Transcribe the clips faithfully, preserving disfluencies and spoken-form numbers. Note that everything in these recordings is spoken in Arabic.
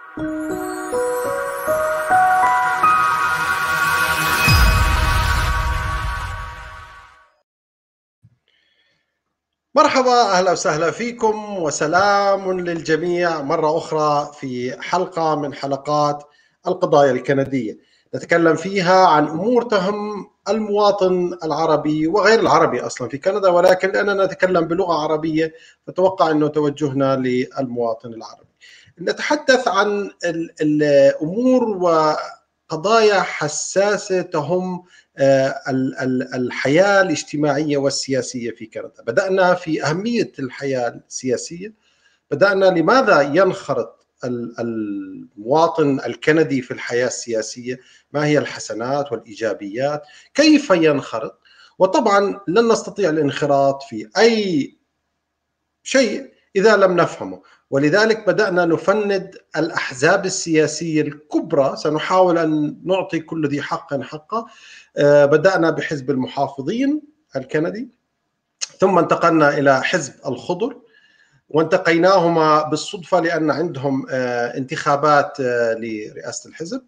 مرحبا، أهلا وسهلا فيكم وسلام للجميع مرة أخرى في حلقة من حلقات القضايا الكندية نتكلم فيها عن أمور تهم المواطن العربي وغير العربي أصلا في كندا، ولكن لأننا نتكلم بلغة عربية فتوقع أنه توجهنا للمواطن العربي. نتحدث عن الأمور وقضايا حساسة تهم الحياة الاجتماعية والسياسية في كندا. بدأنا في أهمية الحياة السياسية، بدأنا لماذا ينخرط المواطن الكندي في الحياة السياسية، ما هي الحسنات والإيجابيات، كيف ينخرط. وطبعا لن نستطيع الانخراط في أي شيء إذا لم نفهمه، ولذلك بدأنا نفند الأحزاب السياسية الكبرى. سنحاول أن نعطي كل ذي حق حقه. بدأنا بحزب المحافظين الكندي، ثم انتقلنا إلى حزب الخضر، وانتقيناهما بالصدفة لأن عندهم انتخابات لرئاسة الحزب.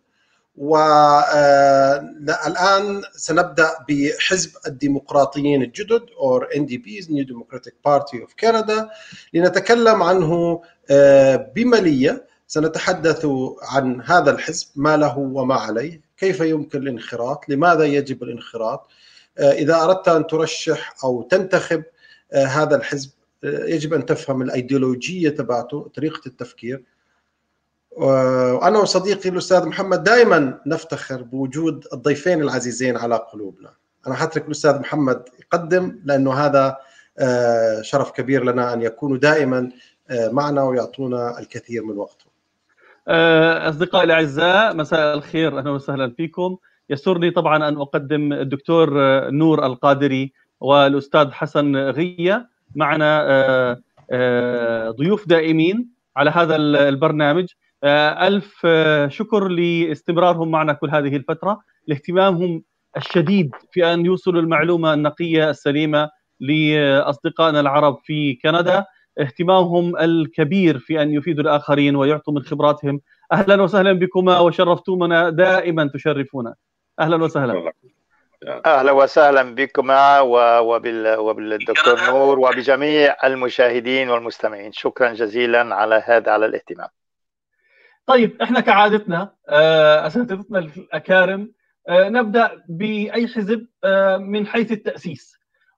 والآن سنبدأ بحزب الديمقراطيين الجدد or إن دي بي's New Democratic Party of Canada لنتكلم عنه بملية. سنتحدث عن هذا الحزب، ما له وما عليه، كيف يمكن الانخراط، لماذا يجب الانخراط. إذا أردت أن ترشح أو تنتخب هذا الحزب يجب أن تفهم الأيديولوجية تبعته، طريقة التفكير. وأنا وصديقي الأستاذ محمد دائما نفتخر بوجود الضيفين العزيزين على قلوبنا. أنا حترك الأستاذ محمد يقدم، لأنه هذا شرف كبير لنا أن يكونوا دائما معنا ويعطونا الكثير من وقتهم. أصدقائي الأعزاء، مساء الخير، أهلا وسهلا فيكم. يسرني طبعا أن أقدم الدكتور نور القادري والأستاذ حسن غية معنا ضيوف دائمين على هذا البرنامج. ألف شكر لاستمرارهم معنا كل هذه الفترة، لاهتمامهم الشديد في أن يوصلوا المعلومة النقية السليمة لأصدقائنا العرب في كندا، اهتمامهم الكبير في أن يفيدوا الآخرين ويعطوا من خبراتهم. أهلا وسهلا بكما وشرفتمنا، دائما تشرفونا. أهلا وسهلا. أهلا وسهلا بكما وبال... وبالدكتور نور وبجميع المشاهدين والمستمعين. شكرا جزيلا على هذا على الاهتمام. طيب، احنا كعادتنا اساتذتنا الاكارم نبدا باي حزب من حيث التاسيس.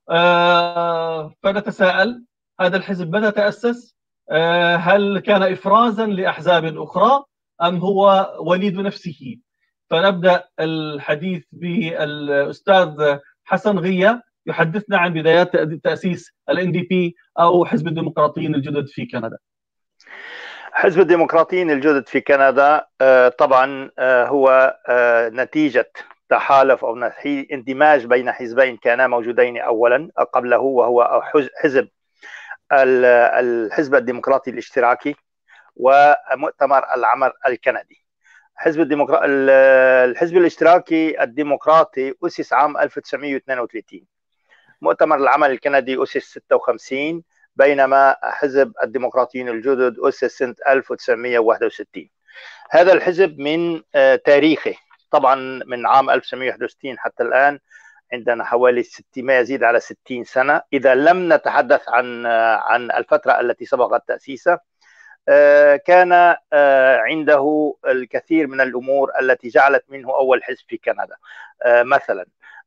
فنتساءل، هذا الحزب متى تاسس؟ هل كان افرازا لاحزاب اخرى ام هو وليد نفسه؟ فنبدا الحديث بالاستاذ حسن غية يحدثنا عن بدايات تاسيس الإن دي بي او حزب الديمقراطيين الجدد في كندا. حزب الديمقراطيين الجدد في كندا طبعا هو نتيجة تحالف أو اندماج بين حزبين كانا موجودين أولا قبله، وهو حزب الحزب الديمقراطي الاشتراكي ومؤتمر العمل الكندي. حزب الديمقراطي الحزب الاشتراكي الديمقراطي أسس عام ألف وتسعمئة واثنين وثلاثين، مؤتمر العمل الكندي أسس ستة وخمسين، بينما حزب الديمقراطيين الجدد أسس سنة ألف وتسعمئة وواحد وستين. هذا الحزب من تاريخه طبعا من عام ألف وتسعمئة وواحد وستين حتى الآن عندنا حوالي ستين، ما يزيد على ستين سنة، إذا لم نتحدث عن عن الفترة التي سبقت تأسيسه. كان عنده الكثير من الأمور التي جعلت منه أول حزب في كندا. مثلا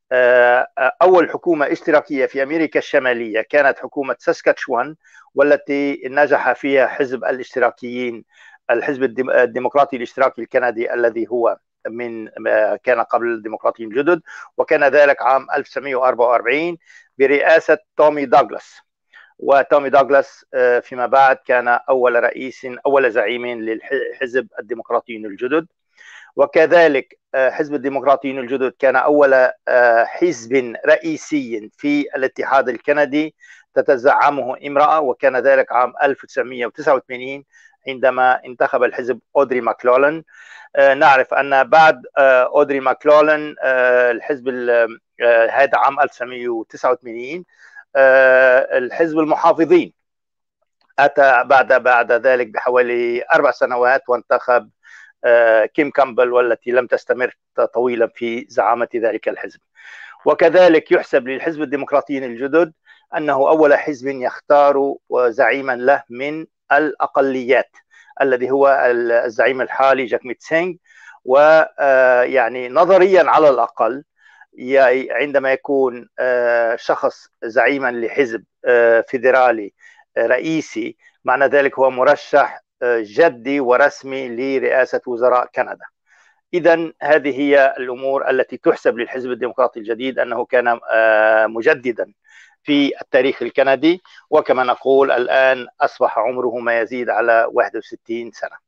أول حكومة اشتراكية في أمريكا الشمالية كانت حكومة ساسكاتشوان، والتي نجح فيها حزب الاشتراكيين، الحزب الديمقراطي الاشتراكي الكندي الذي هو من كان قبل الديمقراطيين الجدد، وكان ذلك عام ألف وتسعمئة وأربعة وأربعين برئاسة تومي دوغلاس. وتومي دوغلاس فيما بعد كان أول رئيس أول زعيم للحزب الديمقراطيين الجدد. وكذلك حزب الديمقراطيين الجدد كان أول حزب رئيسي في الاتحاد الكندي تتزعمه امرأة، وكان ذلك عام ألف وتسعمئة وتسعة وثمانين عندما انتخب الحزب أودري ماكلولن. نعرف أن بعد أودري ماكلولن الحزب هذا عام ألف وتسعمئة وتسعة وثمانين الحزب المحافظين أتى بعد بعد ذلك بحوالي أربع سنوات وانتخب كيم كامبل، والتي لم تستمر طويلا في زعامة ذلك الحزب. وكذلك يحسب للحزب الديمقراطيين الجدد أنه أول حزب يختار زعيما له من الأقليات، الذي هو الزعيم الحالي جاكميت سينغ. ويعني نظريا على الأقل عندما يكون شخص زعيما لحزب فيدرالي رئيسي، معنى ذلك هو مرشح جدي ورسمي لرئاسة وزراء كندا. إذن هذه هي الأمور التي تحسب للحزب الديمقراطي الجديد، أنه كان مجددا في التاريخ الكندي، وكما نقول الآن أصبح عمره ما يزيد على واحد وستين سنة.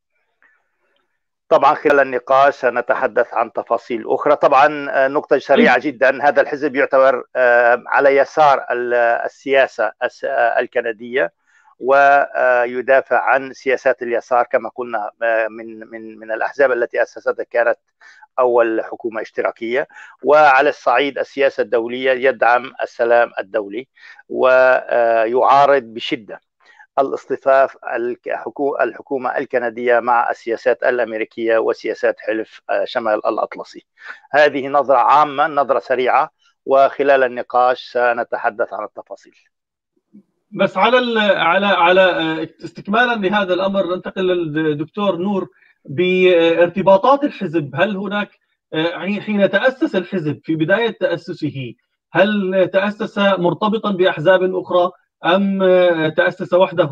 طبعا خلال النقاش سنتحدث عن تفاصيل أخرى. طبعا نقطة سريعة جدا، هذا الحزب يعتبر على يسار السياسة الكندية، ويدافع عن سياسات اليسار كما قلنا من من من الأحزاب التي أسستها كانت أول حكومة اشتراكية. وعلى الصعيد السياسة الدولية يدعم السلام الدولي، ويعارض بشدة الاصطفاف الحكومة الكندية مع السياسات الأمريكية وسياسات حلف شمال الأطلسي. هذه نظرة عامة، نظرة سريعة، وخلال النقاش سنتحدث عن التفاصيل. بس على على على استكمالا لهذا الامر ننتقل للدكتور نور بارتباطات الحزب. هل هناك حين تأسس الحزب في بداية تأسسه هل تأسس مرتبطا بأحزاب أخرى أم تأسس وحده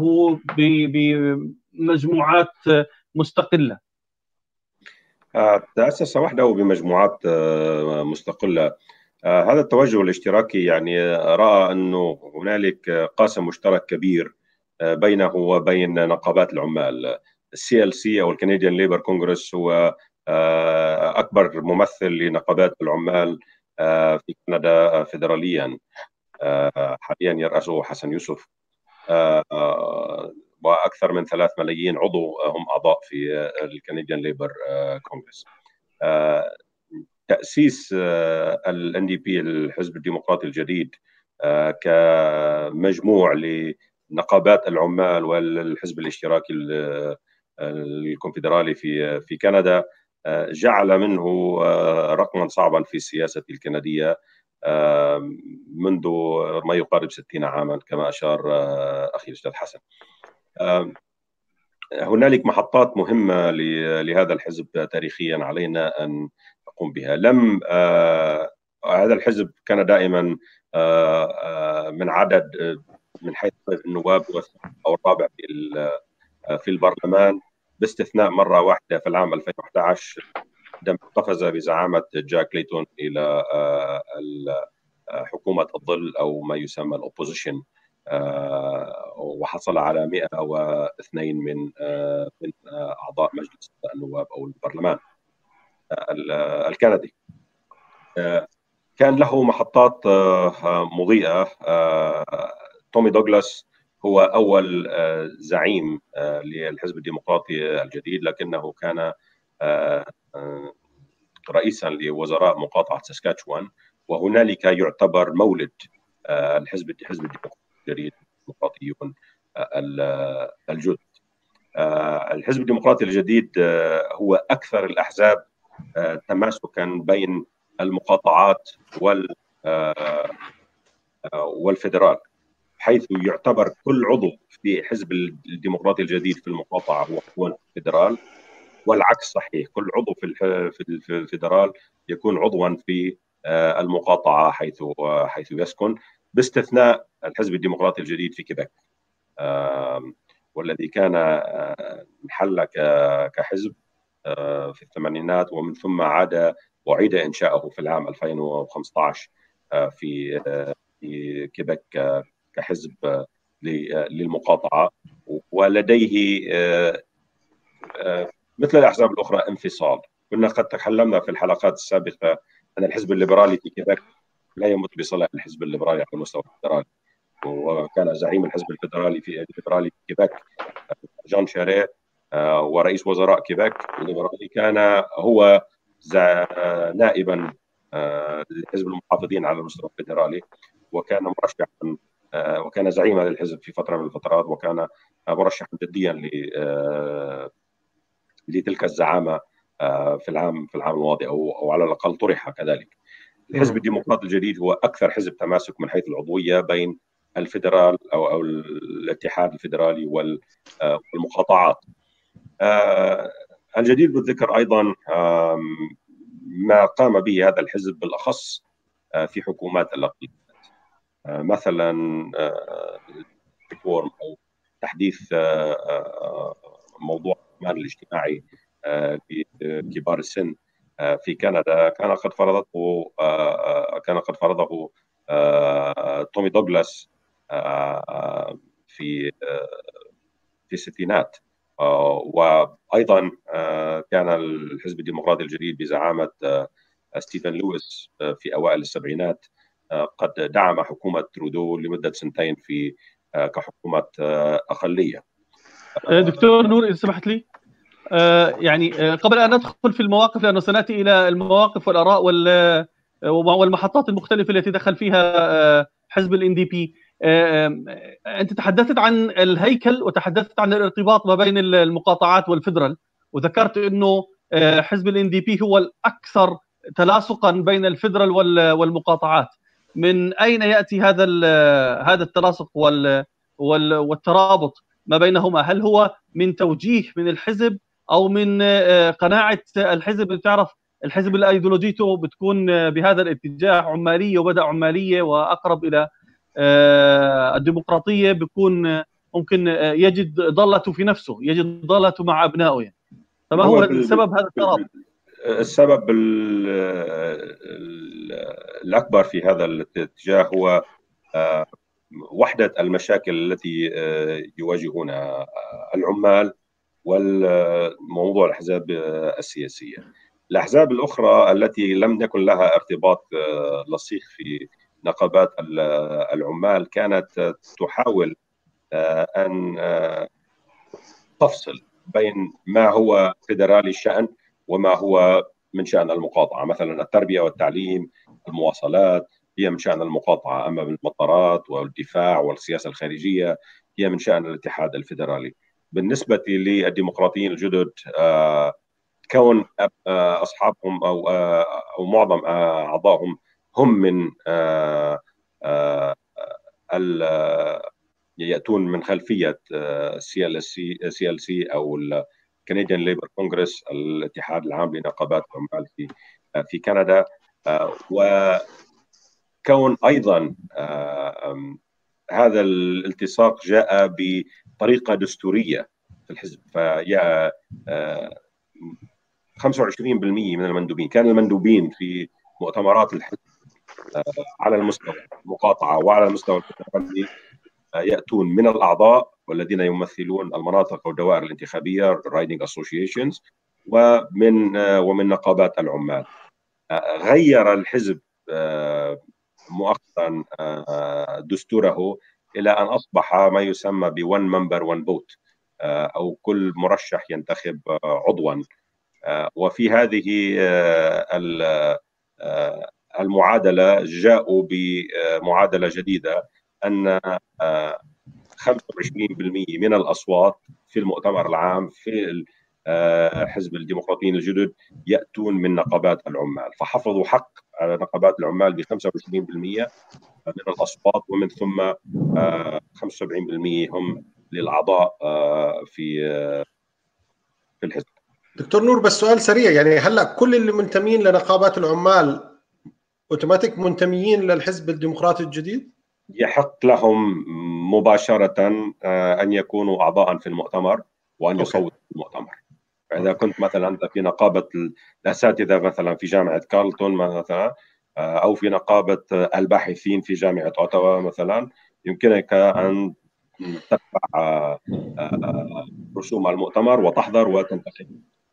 بمجموعات مستقلة؟ تأسس وحده بمجموعات مستقلة. هذا التوجه الاشتراكي يعني رأى أنه هنالك قاسم مشترك كبير بينه وبين نقابات العمال. السي ال سي أو الكنديان ليبر كونغرس هو أكبر ممثل لنقابات العمال في كندا فيدراليا، حاليا يرأسه حسن يوسف، وأكثر من ثلاث ملايين عضو هم أعضاء في الكنديان ليبر كونغرس. تأسيس ال إن دي بي الحزب الديمقراطي الجديد كمجموع لنقابات العمال والحزب الاشتراكي الكونفدرالي في في كندا جعل منه رقما صعبا في السياسة الكندية منذ ما يقارب ستين عاما كما أشار أخي الأستاذ حسن. هنالك محطات مهمة لهذا الحزب تاريخيا علينا أن نقوم بها. لم آه هذا الحزب كان دائما آه آه من عدد من حيث النواب أو الرابع في في البرلمان، باستثناء مرة واحدة في العام ألفين وأحد عشر عندما قفز بزعامة جاك ليتون إلى حكومة الظل أو ما يسمى الأوبوزيشن، وحصل على مئة واثنين من من أعضاء مجلس النواب أو البرلمان الكندي. كان له محطات مضيئة. تومي دوغلاس هو أول زعيم للحزب الديمقراطي الجديد، لكنه كان رئيسا لوزراء مقاطعة ساسكاتشوان، وهنالك يعتبر مولد الحزب الحزب الديمقراطي الجديد الديمقراطيون الجدد. الحزب الديمقراطي الجديد هو أكثر الأحزاب تماسكا بين المقاطعات وال والفدرال، حيث يعتبر كل عضو في حزب الديمقراطي الجديد في المقاطعة هو يكون فدرال، والعكس صحيح، كل عضو في الفدرال يكون عضوا في المقاطعة حيث حيث يسكن، باستثناء الحزب الديمقراطي الجديد في كيبيك، والذي كان انحل كحزب في الثمانينات، ومن ثم عاد وعيد إنشاؤه في العام ألفين وخمسة عشر في في كيبيك كحزب للمقاطعة، ولديه مثل الأحزاب الأخرى انفصال. كنا قد تكلمنا في الحلقات السابقة أن الحزب الليبرالي في كيبيك لا يمت بصلة الحزب الليبرالي على المستوى الفدرالي، وكان زعيم الحزب الفدرالي في الليبرالي في كيبيك جون شاري، ورئيس وزراء كيبيك الليبرالي كان هو نائبا لحزب المحافظين على المستوى الفدرالي، وكان مرشحا وكان زعيما للحزب في فترة من الفترات، وكان مرشحا جديا لتلك الزعامة في العام في العام الماضي، أو أو على الأقل طرح كذلك. الحزب الديمقراطي الجديد هو أكثر حزب تماسك من حيث العضوية بين الفيدرال أو أو الاتحاد الفيدرالي والمقاطعات. الجدير بالذكر أيضا ما قام به هذا الحزب بالأخص في حكومات الأقليميات، مثلا ريفورم أو تحديث موضوع الضمان الاجتماعي لكبار السن في كندا، كان قد فرضته كان قد فرضه تومي دوغلاس في في الستينات. وايضا كان الحزب الديمقراطي الجديد بزعامه ستيفن لويس في اوائل السبعينات قد دعم حكومه ترودو لمده سنتين في كحكومه اقليه. دكتور نور، اذا سمحت لي، يعني قبل ان ندخل في المواقف، لانه سناتي الى المواقف والاراء والمحطات المختلفه التي دخل فيها حزب الان دي بي، انت تحدثت عن الهيكل وتحدثت عن الارتباط ما بين المقاطعات والفدرال، وذكرت انه حزب الان دي بي هو الاكثر تلاصقا بين الفدرال والمقاطعات. من اين ياتي هذا هذا التلاصق والترابط ما بينهما؟ هل هو من توجيه من الحزب او من قناعه الحزب؟ بتعرف الحزب اللي ايديولوجيته بتكون بهذا الاتجاه عماليه وبدا عماليه واقرب الى الديمقراطيه، بيكون ممكن يجد ضالته في نفسه، يجد ضالته مع ابنائه يعني. فما هو, هو السبب هذا الترابط؟ السبب الاكبر في هذا الاتجاه هو وحده المشاكل التي يواجهونها العمال والموضوع الاحزاب السياسيه. الاحزاب الاخرى التي لم يكن لها ارتباط لصيق في نقابات العمال كانت تحاول ان تفصل بين ما هو فيدرالي الشأن وما هو من شأن المقاطعة. مثلا التربية والتعليم، المواصلات هي من شأن المقاطعة، أما المطارات والدفاع والسياسة الخارجية هي من شأن الاتحاد الفيدرالي. بالنسبة للديمقراطيين الجدد، كون أصحابهم أو أو معظم أعضائهم هم من يأتون من خلفية سي ال سي أو الكنديان ليبر كونغرس، الاتحاد العام لنقابات العمال في في كندا، وكون أيضا هذا الالتصاق جاء بطريقة دستورية في الحزب. فيا خمسة وعشرين بالمئة من المندوبين، كان المندوبين في مؤتمرات الحزب على المستوى المقاطعة وعلى المستوى الفيدرالي يأتون من الأعضاء والذين يمثلون المناطق والدوائر الانتخابية رايدنج اسوشيشنز ومن ومن نقابات العمال. غير الحزب مؤخرا دستوره إلى أن أصبح ما يسمى بون ممبر ون فوت، أو كل مرشح ينتخب عضوا. وفي هذه المعادلة جاءوا بمعادلة جديدة أن خمسة وعشرين بالمئة من الأصوات في المؤتمر العام في حزب الديمقراطيين الجدد يأتون من نقابات العمال، فحفظوا حق على نقابات العمال ب خمسة وعشرين بالمئة من الأصوات، ومن ثم خمسة وسبعين بالمئة هم للأعضاء في في الحزب. دكتور نور، بس سؤال سريع، يعني هلا كل اللي منتمين لنقابات العمال اوتوماتيك منتميين للحزب الديمقراطي الجديد؟ يحق لهم مباشرة أن يكونوا أعضاء في المؤتمر وأن يصوتوا في المؤتمر. فإذا كنت مثلا أنت في نقابة الأساتذة مثلا في جامعة كارلتون مثلا، أو في نقابة الباحثين في جامعة أوتاوا مثلا، يمكنك أن تدفع رسوم المؤتمر وتحضر وتنتخب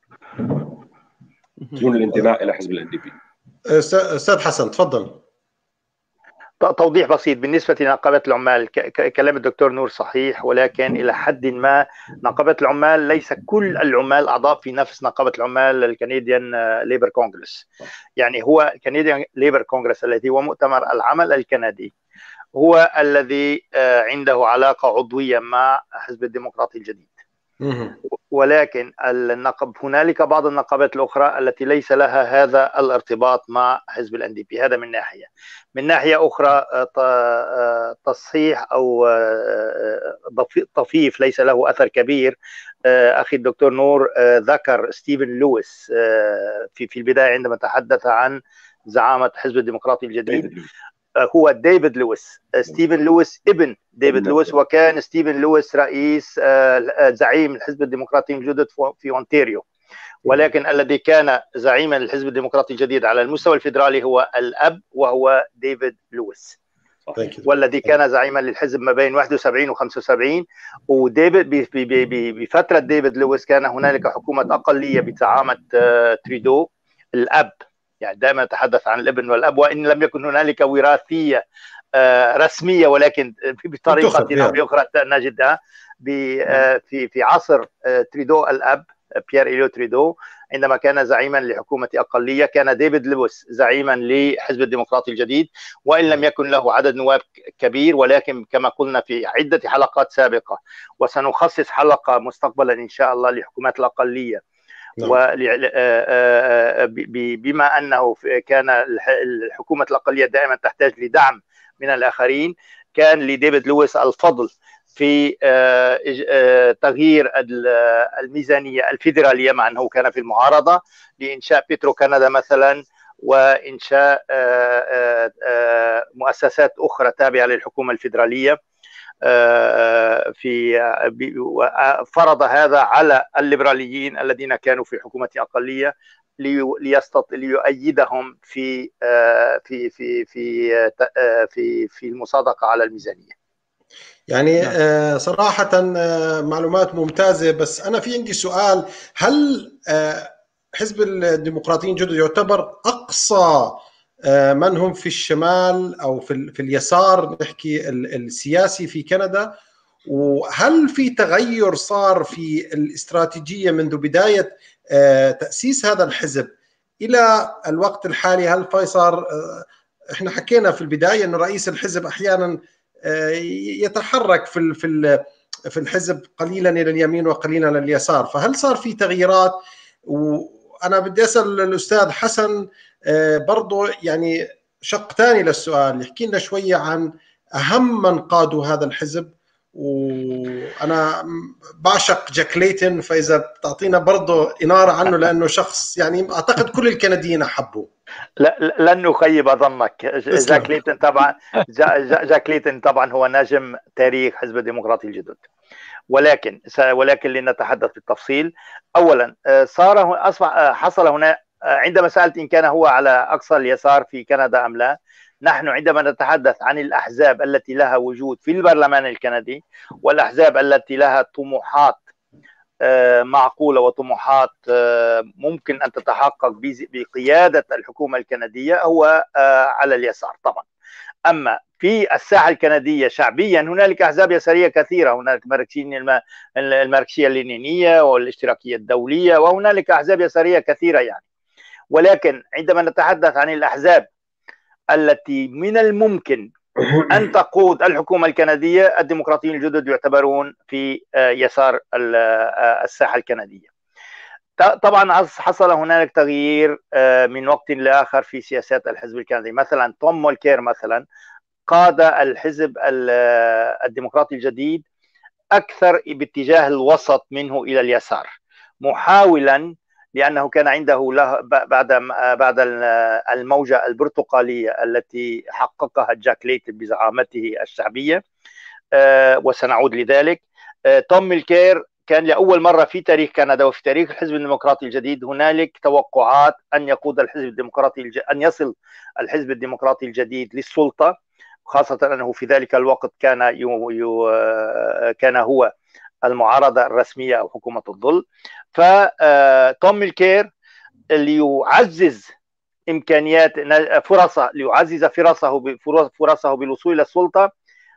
دون الانتماء إلى حزب ال إن دي بي. أستاذ حسن تفضل. توضيح بسيط بالنسبة لنقابة العمال، كلام الدكتور نور صحيح، ولكن إلى حد ما نقابة العمال ليس كل العمال أعضاء في نفس نقابة العمال الكنديان ليبر كونغرس. يعني هو الكنديان ليبر كونغرس الذي هو مؤتمر العمل الكندي، هو الذي عنده علاقة عضوية مع حزب الديمقراطي الجديد. ولكن النقب هنالك بعض النقابات الأخرى التي ليس لها هذا الارتباط مع حزب الان دي بي. هذا من ناحية. من ناحية أخرى تصحيح أو طفيف ليس له أثر كبير. أخي الدكتور نور ذكر ستيفن لويس في في البداية عندما تحدث عن زعامة حزب الديمقراطي الجديد. هو ديفيد لويس. ستيفن لويس ابن ديفيد لويس، وكان ستيفن لويس رئيس زعيم الحزب الديمقراطي الجديد في أونتاريو. ولكن الذي كان زعيما للحزب الديمقراطي الجديد على المستوى الفيدرالي هو الأب، وهو ديفيد لويس، والذي كان زعيما للحزب ما بين واحد وسبعين و خمسة وسبعين. وديفيد بفترة ديفيد لويس كان هنالك حكومة أقلية بزعامة تريدو الأب. يعني دائما نتحدث عن الابن والاب، وان لم يكن هنالك وراثيه رسميه، ولكن بطريقه او باخرى نجدها في في عصر تريدو الاب بيير إليو تريدو. عندما كان زعيما لحكومه اقليه كان ديفيد لويس زعيما لحزب الديمقراطي الجديد، وان لم يكن له عدد نواب كبير. ولكن كما قلنا في عده حلقات سابقه، وسنخصص حلقه مستقبلا ان شاء الله لحكومات الاقليه، وبما أنه كان الحكومة الأقلية دائما تحتاج لدعم من الآخرين، كان لديفيد لويس الفضل في تغيير الميزانية الفيدرالية، مع أنه كان في المعارضة، لإنشاء بيترو كندا مثلا، وإنشاء مؤسسات أخرى تابعة للحكومة الفيدرالية. في فرض هذا على الليبراليين الذين كانوا في حكومة أقلية ليستطيع ليؤيدهم في في في في في في المصادقة على الميزانية. يعني صراحة معلومات ممتازة، بس أنا في عندي سؤال. هل حزب الديمقراطيين الجدد يعتبر أقصى من هم في الشمال أو في, في اليسار نحكي السياسي في كندا؟ وهل في تغير صار في الاستراتيجية منذ بداية تأسيس هذا الحزب إلى الوقت الحالي؟ هل في صار، احنا حكينا في البداية أنه رئيس الحزب أحيانا يتحرك في في في الحزب قليلا إلى اليمين وقليلا إلى اليسار، فهل صار في تغييرات؟ وأنا بدي أسأل الأستاذ حسن برضو يعني شق ثاني للسؤال، يحكي لنا شوية عن أهم من قادوا هذا الحزب. وأنا بعشق جاك ليتن، فإذا بتعطينا برضو إنارة عنه، لأنه شخص يعني أعتقد كل الكنديين أحبوه. لا لن نخيب ظنك. جاك ليتن طبعا جاك ليتن طبعا هو نجم تاريخ حزب الديمقراطي الجدد. ولكن ولكن لنتحدث بالتفصيل. أولا صار أصبح حصل هنا، عندما سألت إن كان هو على أقصى اليسار في كندا أم لا، نحن عندما نتحدث عن الأحزاب التي لها وجود في البرلمان الكندي، والأحزاب التي لها طموحات معقولة وطموحات ممكن أن تتحقق بقيادة الحكومة الكندية، هو على اليسار طبعا. أما في الساحة الكندية شعبيا هنالك أحزاب يسارية كثيرة، هنالك الماركسية اللينينية والاشتراكية الدولية، وهنالك أحزاب يسارية كثيرة يعني. ولكن عندما نتحدث عن الأحزاب التي من الممكن أن تقود الحكومة الكندية، الديمقراطيين الجدد يعتبرون في يسار الساحة الكندية. طبعا حصل هنالك تغيير من وقت لآخر في سياسات الحزب الكندي. مثلا توم مولكير مثلا قاد الحزب الديمقراطي الجديد أكثر باتجاه الوسط منه إلى اليسار، محاولا، لأنه كان عنده بعد بعد الموجة البرتقالية التي حققها جاك ليتن بزعامته الشعبية، وسنعود لذلك. توم مولكير كان لأول مرة في تاريخ كندا وفي تاريخ الحزب الديمقراطي الجديد هنالك توقعات أن يقود الحزب الديمقراطي الج... أن يصل الحزب الديمقراطي الجديد للسلطة، خاصة أنه في ذلك الوقت كان يو... يو... كان هو المعارضة الرسمية أو حكومة الظل. فتوم مولكير ليعزز إمكانيات فرصه ليعزز فرصه فرصه بالوصول إلى السلطة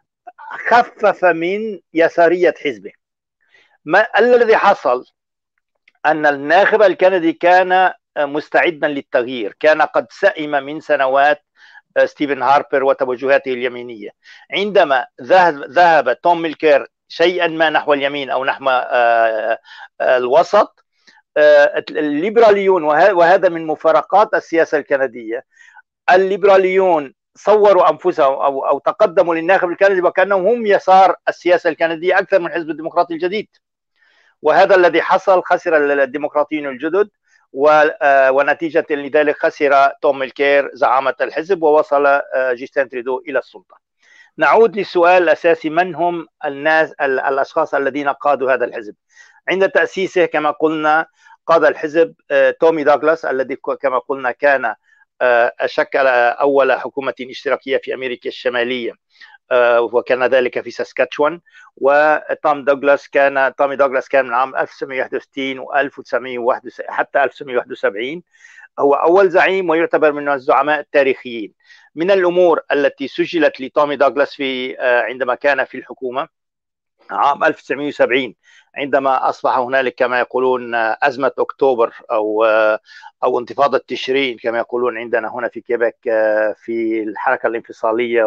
خفف من يسارية حزبه. ما الذي حصل؟ أن الناخب الكندي كان مستعدا للتغيير، كان قد سئم من سنوات ستيفن هاربر وتوجهاته اليمينية. عندما ذهب ذهب توم ميلكير شيئا ما نحو اليمين أو نحو الوسط، الليبراليون، وهذا من مفارقات السياسة الكندية، الليبراليون صوروا أنفسهم أو, أو تقدموا للناخب الكندي وكأنهم هم يسار السياسة الكندية أكثر من حزب الديمقراطي الجديد، وهذا الذي حصل. خسر الديمقراطيين الجدد، ونتيجة لذلك خسر توم ميلكير زعامة الحزب ووصل جاستين ترودو إلى السلطة. نعود للسؤال الأساسي: من هم الناس الأشخاص الذين قادوا هذا الحزب؟ عند تأسيسه كما قلنا قاد الحزب تومي دوغلاس، الذي كما قلنا كان شكل أول حكومة اشتراكية في أمريكا الشمالية، وكان ذلك في ساسكاتشوان. وتوم دوغلاس كان تومي دوغلاس كان من عام ألف وتسعمئة وواحد وستين وألف وتسعمئة وواحد وسبعين حتى ألف وتسعمئة وواحد وسبعين، هو أول زعيم ويعتبر من الزعماء التاريخيين. من الأمور التي سجلت لتومي دوغلاس في عندما كان في الحكومة عام ألف وتسعمئة وسبعين، عندما أصبح هنالك كما يقولون أزمة أكتوبر أو أو انتفاضة تشرين كما يقولون عندنا هنا في كيبيك، في الحركة الانفصالية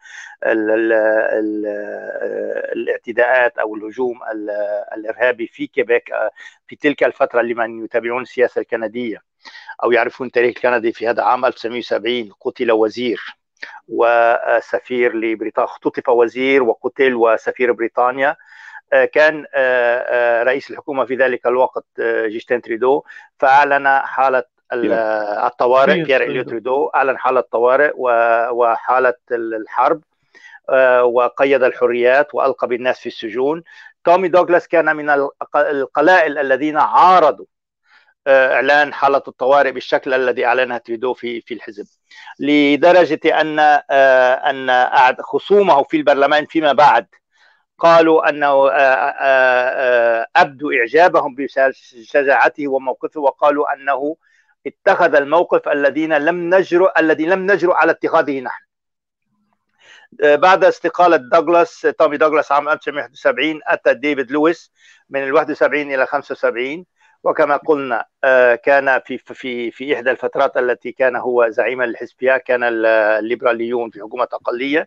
والاعتداءات أو الهجوم الإرهابي في كيبيك في تلك الفترة. لمن يتابعون السياسة الكندية أو يعرفون تاريخ الكندي، في هذا عام ألف وتسعمئة وسبعين قتل وزير وسفير لبريطانيا، اختطف وزير وقتل وسفير بريطانيا. كان رئيس الحكومة في ذلك الوقت جاستين ترودو، فأعلن حالة الطوارئ. بيير إليوت ترودو أعلن حالة الطوارئ وحالة الحرب، وقيد الحريات وألقى بالناس في السجون. تومي دوغلاس كان من القلائل الذين عارضوا إعلان حالة الطوارئ بالشكل الذي أعلنها ترودو في في الحزب، لدرجة أن أن خصومه في البرلمان فيما بعد قالوا أنه أبدوا إعجابهم بشجاعته وموقفه، وقالوا أنه اتخذ الموقف الذين لم نجرؤ الذي لم نجرؤ على اتخاذه نحن. بعد استقالة دوغلاس تومي دوغلاس عام ألف وتسعمئة وواحد وسبعين أتى ديفيد لويس من ال واحد وسبعين إلى خمسة وسبعين، وكما قلنا كان في في في إحدى الفترات التي كان هو زعيما للحزبية كان الليبراليون في حكومة أقلية،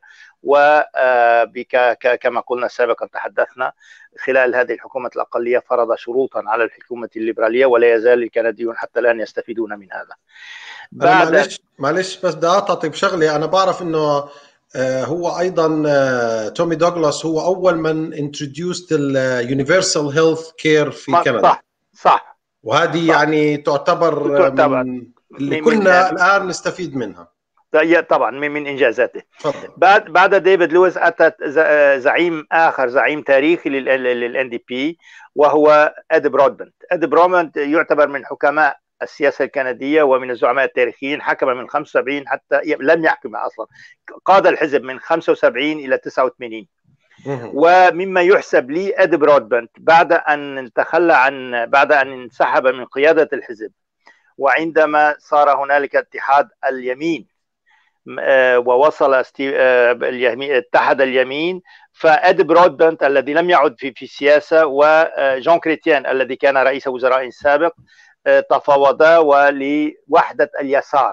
وكما قلنا سابقا تحدثنا خلال هذه الحكومة الأقلية فرض شروطا على الحكومة الليبرالية، ولا يزال الكنديون حتى الآن يستفيدون من هذا. بعد معلش معلش بس بدي أعطي بشغلة. أنا بعرف إنه هو أيضا تومي دوغلاس هو أول من introduced ال universal health care في كندا. صح صح. وهذه صح. يعني تعتبر, تعتبر من اللي كلنا الآن نستفيد منها طبعا من من إنجازاته. فضل. بعد بعد ديفيد لويس أتى زعيم آخر، زعيم تاريخي للإن دي بي، وهو إد برودبنت. إد برودبنت يعتبر من حكماء السياسة الكندية ومن الزعماء التاريخيين، حكم من خمسة وسبعين حتى لم يحكم أصلا، قاد الحزب من خمسة وسبعين إلى تسعة وثمانين. ومما يحسب لي إد برودبنت بعد أن تخلى عن بعد أن انسحب من قيادة الحزب، وعندما صار هنالك اتحاد اليمين ووصل اتحد اليمين، فإد برودبنت الذي لم يعد في في السياسة وجون كريتيان الذي كان رئيس وزراء سابق تفاوضا ولوحدة اليسار،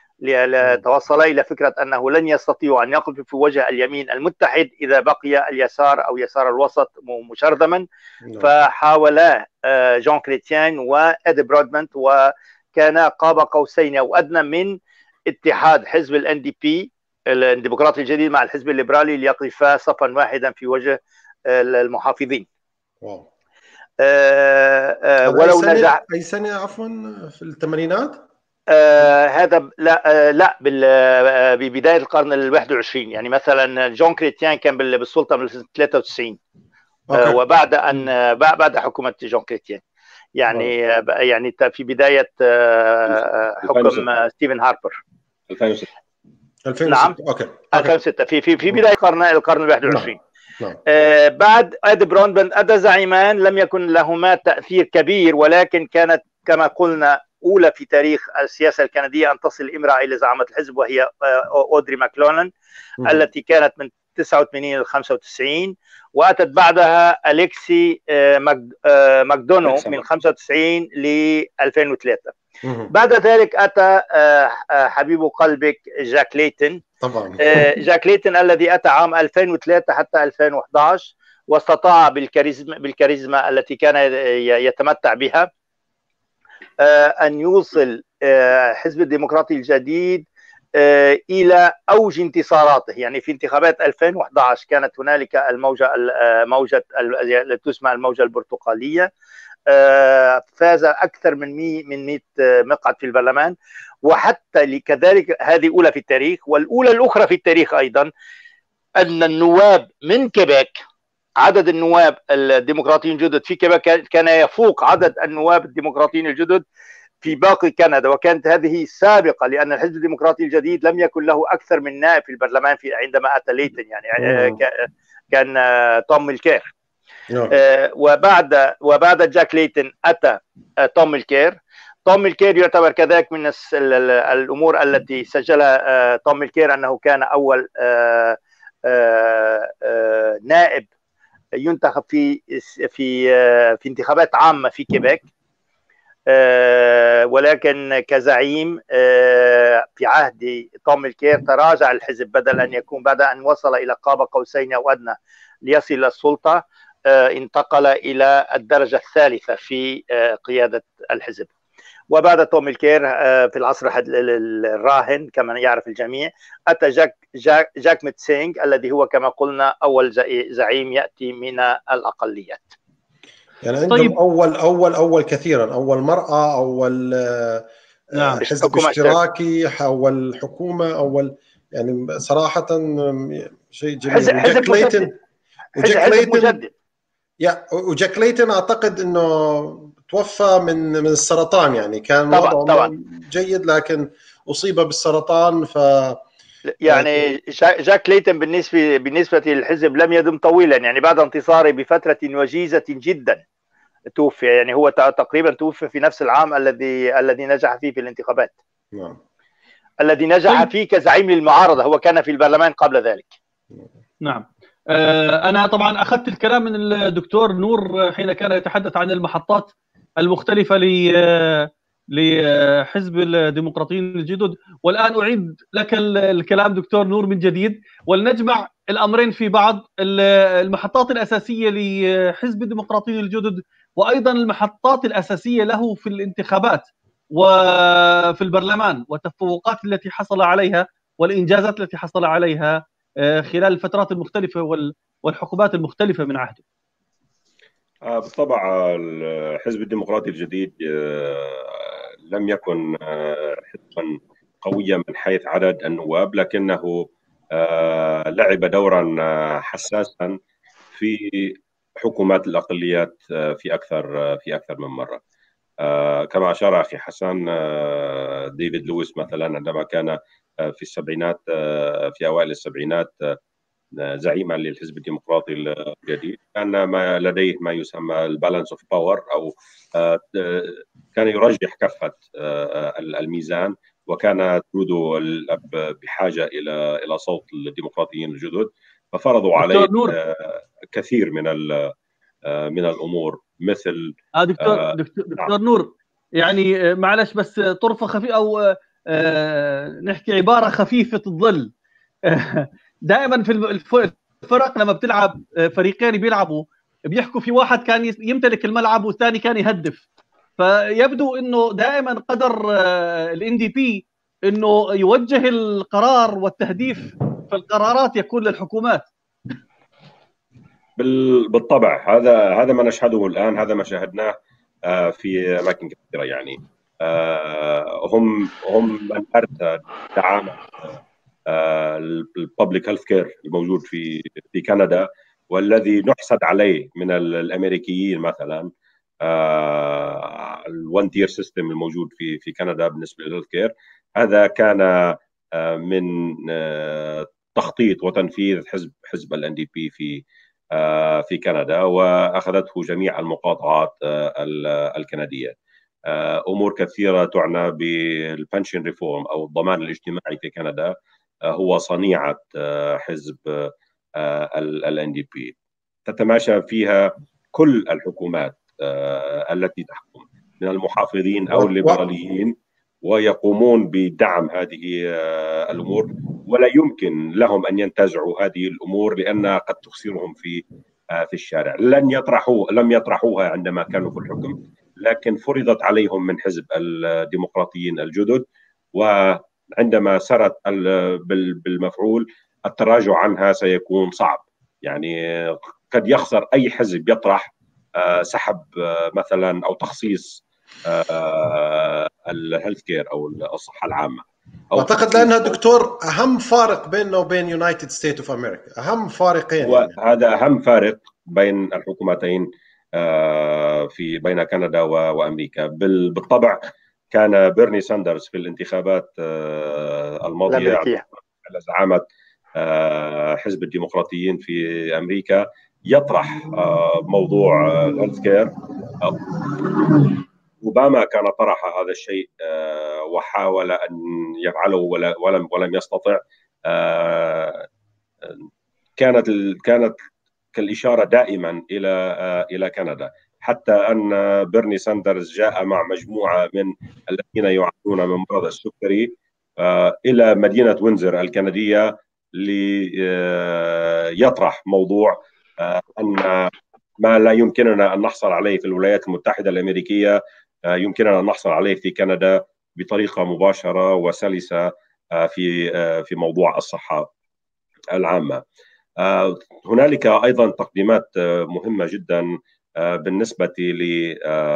توصل إلى فكرة أنه لن يستطيع أن يقف في وجه اليمين المتحد إذا بقي اليسار أو يسار الوسط مشرذما. فحاولا جون كريتيان وإد برودبنت، وكان قاب قوسين أو أدنى من اتحاد حزب الان دي بي الديمقراطي الجديد مع الحزب الليبرالي ليقفا صفا واحدا في وجه المحافظين. واو. آه آه ولو أي نجح أي سنة عفوا في الثمانينات؟ آه هذا لا آه لا ببداية القرن الواحد والعشرين، يعني مثلا جون كريتيان كان بالسلطة من ثلاثة وتسعين، آه وبعد أن بعد حكومة جون كريتيان، يعني واو. يعني في بداية آه حكم ستيفن هاربر ألفين وستة. نعم أوكي. ألفين وستة في في في بداية القرن القرن الواحد والعشرين. نعم. آه بعد إد برودبنت أتى زعيمان لم يكن لهما تأثير كبير، ولكن كانت كما قلنا أولى في تاريخ السياسة الكندية أن تصل امرأة إلى زعامة الحزب، وهي آه أودري ماكلونن التي كانت من تسعة وثمانين إلى خمسة وتسعين، وأتت بعدها أليكسي آه ماك آه ماكدونو من خمسة وتسعين ل ألفين وثلاثة. بعد ذلك أتى حبيب قلبك جاك ليتن طبعا. جاك ليتن الذي أتى عام ألفين وثلاثة حتى ألفين وأحد عشر، واستطاع بالكاريزما بالكاريزما التي كان يتمتع بها أن يوصل حزب الديمقراطي الجديد إلى أوج انتصاراته. يعني في انتخابات ألفين وأحد عشر كانت هنالك الموجة موجة التي تسمى الموجة البرتقالية، فاز أكثر من من مئة مقعد في البرلمان، وحتى كذلك هذه أولى في التاريخ. والأولى الأخرى في التاريخ أيضا أن النواب من كيبيك، عدد النواب الديمقراطيين الجدد في كيبيك كان يفوق عدد النواب الديمقراطيين الجدد في باقي كندا، وكانت هذه سابقة لأن الحزب الديمقراطي الجديد لم يكن له أكثر من نائب في البرلمان في عندما أتى ليتن، يعني كان توم ميلكير. وبعد وبعد جاك ليتن أتى توم ميلكير. توم ميلكير يعتبر كذلك من الأمور التي سجلها توم ميلكير أنه كان أول نائب ينتخب في في في انتخابات عامة في كيبيك، ولكن كزعيم في عهد توم ميلكير تراجع الحزب، بدل أن يكون بعد أن وصل إلى قاب قوسين أو أدنى ليصل إلى السلطة انتقل إلى الدرجة الثالثة في قيادة الحزب. وبعد توم ميلكير في العصر الراهن كما يعرف الجميع أتى جاك جاك, جاك ميتسينغ الذي هو كما قلنا أول زعيم يأتي من الأقليات. يعني عندهم طيب. أول أول أول كثيرا، أول مرأة، أول نعم. حزب اشتراكي، أول حكومة، أول يعني صراحة شيء جميل. حزب, حزب ليتن وجاك حزب ليتن مجدد. يا وجاك ليتن أعتقد إنه توفى من من السرطان، يعني كان طبعا وضعه طبعا جيد لكن أصيب بالسرطان. ف يعني جاك ليتن بالنسبة بالنسبة للحزب لم يدم طويلا، يعني بعد انتصاره بفترة وجيزة جدا توفي. يعني هو تقريبا توفي في نفس العام الذي الذي نجح فيه في الانتخابات. نعم. الذي نجح فيه كزعيم للمعارضة، هو كان في البرلمان قبل ذلك. نعم. أنا طبعا أخذت الكلام من الدكتور نور حين كان يتحدث عن المحطات المختلفة لحزب الديمقراطيين الجدد، والآن أعيد لك الكلام دكتور نور من جديد ولنجمع الأمرين في بعض. المحطات الأساسية لحزب الديمقراطيين الجدد وأيضا المحطات الأساسية له في الانتخابات وفي البرلمان والتفوقات التي حصل عليها والإنجازات التي حصل عليها خلال الفترات المختلفة والحكومات المختلفة من عهده. بالطبع الحزب الديمقراطي الجديد لم يكن حزبا قويا من حيث عدد النواب، لكنه لعب دورا حساسا في حكومات الأقليات في أكثر في أكثر من مرة. كما أشار أخي حسن، ديفيد لويس مثلا عندما كان في السبعينات في أوائل السبعينات زعيما للحزب الديمقراطي الجديد، كان ما لديه ما يسمى البالانس اوف باور، او كان يرجح كفة الميزان، وكان ترودو بحاجة الى الى صوت الديمقراطيين الجدد، ففرضوا عليه كثير من من الامور مثل آه دكتور دكتور, دكتور نور، يعني معلش بس طرفة خفيفة او نحكي عبارة خفيفة الظل. دائما في الفرق لما بتلعب فريقين بيلعبوا بيحكوا في واحد كان يمتلك الملعب والثاني كان يهدف، فيبدو انه دائما قدر الان دي بي انه يوجه القرار والتهديف في القرارات يكون للحكومات. بالطبع هذا هذا ما نشهده الان، هذا ما شاهدناه في اماكن كثيره. يعني هم هم من ارتى دعامه الببليك هيلث كير الموجود في في كندا، والذي نحسد عليه من الامريكيين مثلا الوان تير سيستم الموجود في في كندا بالنسبه للهيلث كير. هذا كان من تخطيط وتنفيذ حزب حزب الان دي بي في في كندا، واخذته جميع المقاطعات الكنديه. امور كثيره تعنى بالبنشن ريفورم او الضمان الاجتماعي في كندا هو صنيعه حزب الان دي بي، تتماشى فيها كل الحكومات التي تحكم. من المحافظين أو الليبراليين ويقومون بدعم هذه الأمور، ولا يمكن لهم أن ينتزعوا هذه الأمور لأنها قد تخسرهم في في الشارع. لن يطرحوا لم يطرحوها عندما كانوا في الحكم، لكن فرضت عليهم من حزب الديمقراطيين الجدد، وعندما سرت بالمفعول التراجع عنها سيكون صعب. يعني قد يخسر أي حزب يطرح سحب مثلا أو تخصيص الهيلث كير أو الصحة العامة. أعتقد لأنها دكتور أهم فارق بيننا وبين يونايتد ستيت أوف أمريكا، أهم فارقين يعني. وهذا أهم فارق بين الحكومتين في بين كندا وأمريكا. بالطبع كان بيرني ساندرز في الانتخابات الماضية على زعامة حزب الديمقراطيين في أمريكا يطرح موضوع الهيلث كير. أوباما كان طرح هذا الشيء وحاول أن يفعله ولم ولم يستطع. كانت كانت كالإشارة دائما إلى إلى كندا، حتى أن بيرني ساندرز جاء مع مجموعة من الذين يعانون من مرض السكري إلى مدينة وينزر الكندية ليطرح موضوع أن ما لا يمكننا أن نحصل عليه في الولايات المتحدة الأمريكية يمكننا أن نحصل عليه في كندا بطريقة مباشرة وسلسة في في موضوع الصحة العامة. هنالك أيضا تقديمات مهمة جدا بالنسبة ل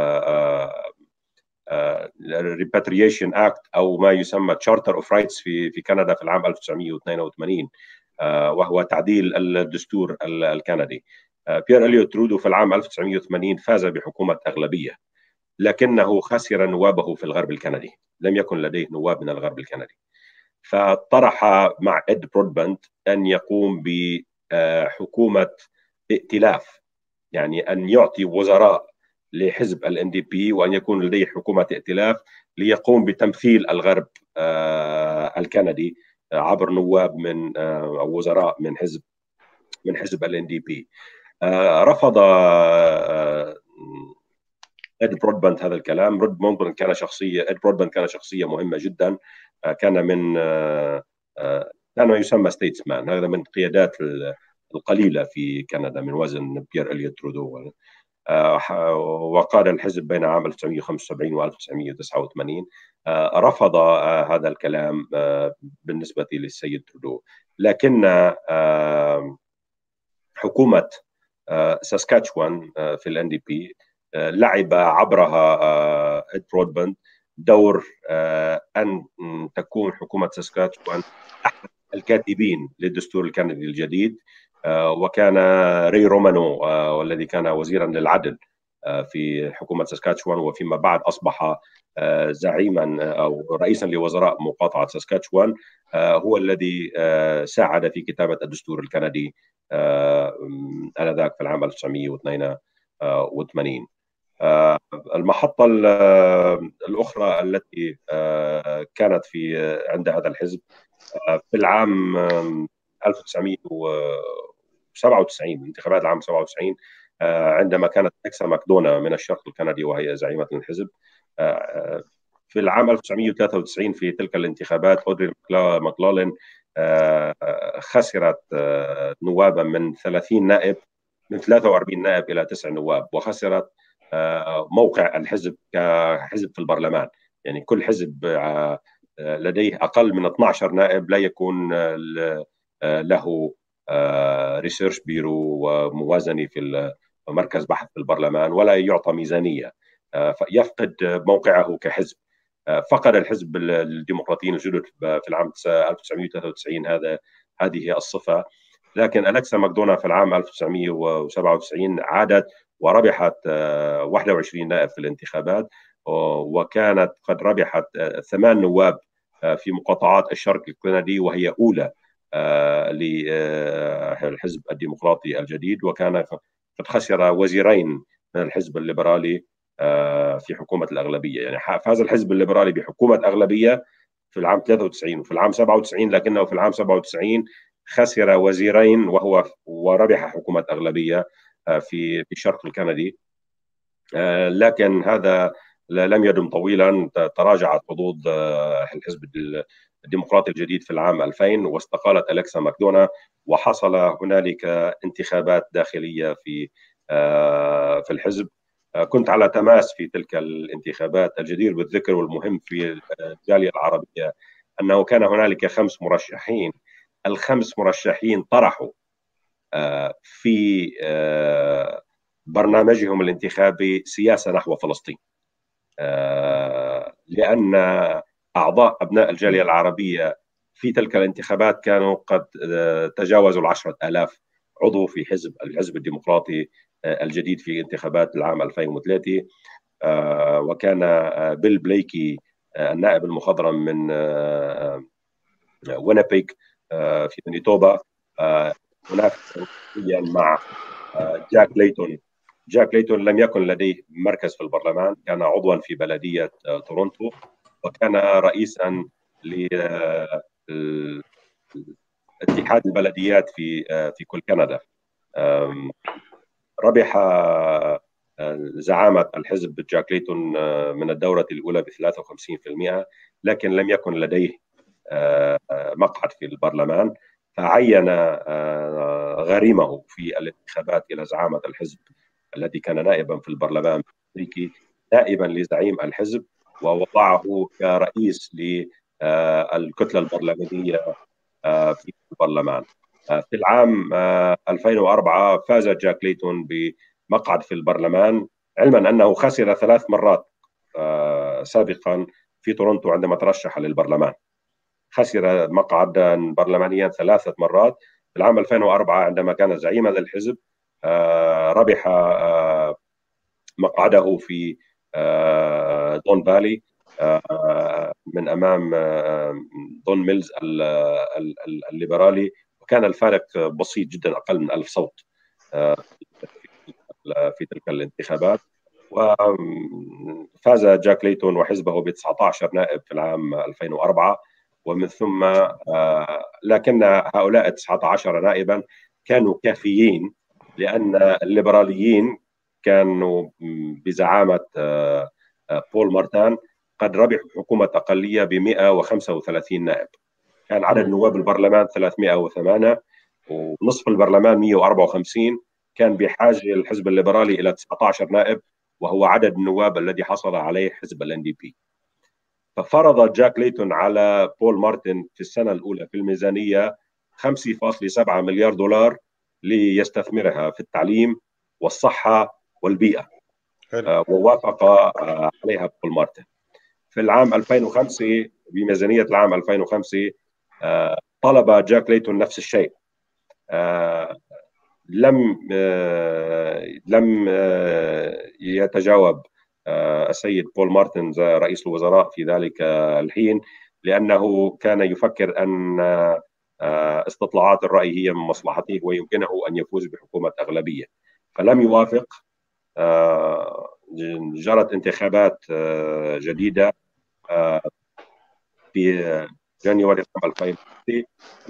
Repatriation Act أو ما يسمى Charter of Rights في في كندا في العام ألف وتسعمئة واثنين وثمانين، وهو تعديل الدستور الكندي. بيير إليوت ترودو في العام ألف وتسعمئة وثمانين فاز بحكومة أغلبية، لكنه خسر نوابه في الغرب الكندي، لم يكن لديه نواب من الغرب الكندي. فطرح مع إد برودباند أن يقوم بحكومة ائتلاف، يعني أن يعطي وزراء لحزب ال إن دي بي وأن يكون لديه حكومة ائتلاف ليقوم بتمثيل الغرب الكندي عبر نواب من أو وزراء من حزب من حزب ال إن دي بي. رفض إد برودباند هذا الكلام. إد برودباند كان شخصية إد برودباند كان شخصية مهمة جدا، كان من كان ما يسمى ستيتسمان، هذا من القيادات القليلة في كندا من وزن بيير إليوت ترودو، وقاد الحزب بين عام ألف وتسعمئة وخمسة وسبعين و ألف وتسعمئة وتسعة وثمانين. رفض هذا الكلام بالنسبة للسيد ترودو، لكن حكومة ساسكاتشوان في ال إن دي بي لعب عبرها إد برودباند دور أن تكون حكومة ساسكاتشوان أحد الكاتبين للدستور الكندي الجديد. وكان ري رومانو والذي كان وزيرا للعدل في حكومة ساسكاتشوان وفيما بعد أصبح زعيما أو رئيسا لوزراء مقاطعة ساسكاتشوان، هو الذي ساعد في كتابة الدستور الكندي آنذاك في العام ألف وتسعمئة واثنين وثمانين. المحطة الأخرى التي كانت في عند هذا الحزب في العام ألف وتسعمئة وسبعة وتسعين، انتخابات العام سبعة وتسعين، عندما كانت أكسا ماكدونا من الشرق الكندي وهي زعيمة الحزب. في العام ألف وتسعمئة وثلاثة وتسعين في تلك الانتخابات أودري ماكلالين خسرت نوابا من ثلاثين نائب من ثلاثة وأربعين نائب إلى تسع نواب، وخسرت موقع الحزب كحزب في البرلمان. يعني كل حزب لديه أقل من اثني عشر نائب لا يكون له ريسيرش بيرو وموازني في مركز بحث في البرلمان ولا يعطى ميزانية، فيفقد موقعه كحزب. فقد الحزب الديمقراطيين الجدد في العام ألف وتسعمئة وثلاثة وتسعين هذا هذه الصفة، لكن أليكسا ماكدونا في العام ألف وتسعمئة وسبعة وتسعين عادت وربحت واحد وعشرين نائب في الانتخابات، وكانت قد ربحت ثمان نواب في مقاطعات الشرق الكندي وهي أولى للحزب الديمقراطي الجديد، وكان قد خسر وزيرين من الحزب الليبرالي في حكومة الأغلبية. يعني فاز الحزب الليبرالي بحكومة أغلبية في العام ثلاثة وتسعين وفي العام سبعة وتسعين، لكنه في العام سبعة وتسعين خسر وزيرين وهو وربح حكومة أغلبية في في الشرق الكندي. لكن هذا لم يدم طويلا، تراجعت حظوظ الحزب الديمقراطي الجديد في العام ألفين واستقالت أليكسا ماكدونا، وحصل هنالك انتخابات داخلية في في الحزب. كنت على تماس في تلك الانتخابات. الجدير بالذكر والمهم في الجالية العربية أنه كان هنالك خمس مرشحين، الخمس مرشحين طرحوا في برنامجهم الانتخابي سياسة نحو فلسطين، لأن أعضاء أبناء الجالية العربية في تلك الانتخابات كانوا قد تجاوزوا العشرة آلاف عضو في حزب الحزب الديمقراطي الجديد في انتخابات العام ألفين وثلاثة. وكان بيل بليكي النائب المخضرم من وينيبيغ في مانيتوبا منافسا مع جاك ليتون. جاك ليتون لم يكن لديه مركز في البرلمان، كان عضوا في بلدية تورونتو، وكان رئيسا لاتحاد البلديات في في كل كندا. ربح زعامة الحزب جاك ليتون من الدورة الأولى ب ثلاثة وخمسين بالمئة، لكن لم يكن لديه مقعد في البرلمان، فعين غريمه في الانتخابات إلى زعامة الحزب الذي كان نائبا في البرلمان الأمريكي، نائبا لزعيم الحزب، ووضعه كرئيس للكتلة البرلمانية في البرلمان. في العام ألفين وأربعة فاز جاك ليتون بمقعد في البرلمان، علما أنه خسر ثلاث مرات سابقا في تورونتو عندما ترشح للبرلمان. خسر مقعدا برلمانيا ثلاثة مرات. في العام ألفين وأربعة عندما كان زعيما للحزب ربح مقعده في دون فالي من أمام دون ميلز الليبرالي، وكان الفارق بسيط جدا، أقل من ألف صوت في تلك الانتخابات. وفاز جاك ليتون وحزبه ب تسعة عشر نائب في العام ألفين وأربعة، ومن ثم لكن هؤلاء تسعة عشر نائبا كانوا كافيين، لأن الليبراليين كانوا بزعامة بول مارتان قد ربحوا حكومة أقلية ب مئة وخمسة وثلاثين نائب. كان عدد نواب البرلمان ثلاثمئة وثمانية ونصف البرلمان مئة وأربعة وخمسين. كان بحاجة الحزب الليبرالي إلى تسعة عشر نائب، وهو عدد النواب الذي حصل عليه حزب ال إن دي بي. ففرض جاك ليتون على بول مارتن في السنة الأولى في الميزانية خمسة فاصلة سبعة مليار دولار ليستثمرها في التعليم والصحة والبيئة، ووافق عليها بول مارتن. في العام ألفين وخمسة بميزانية العام ألفين وخمسة طلب جاك ليتون نفس الشيء. لم لم يتجاوب السيد بول مارتن رئيس الوزراء في ذلك الحين، لأنه كان يفكر أن استطلاعات الرأي هي من مصلحته ويمكنه أن يفوز بحكومة أغلبية، فلم يوافق. جرت انتخابات جديدة في جانيوري ألفين وستة،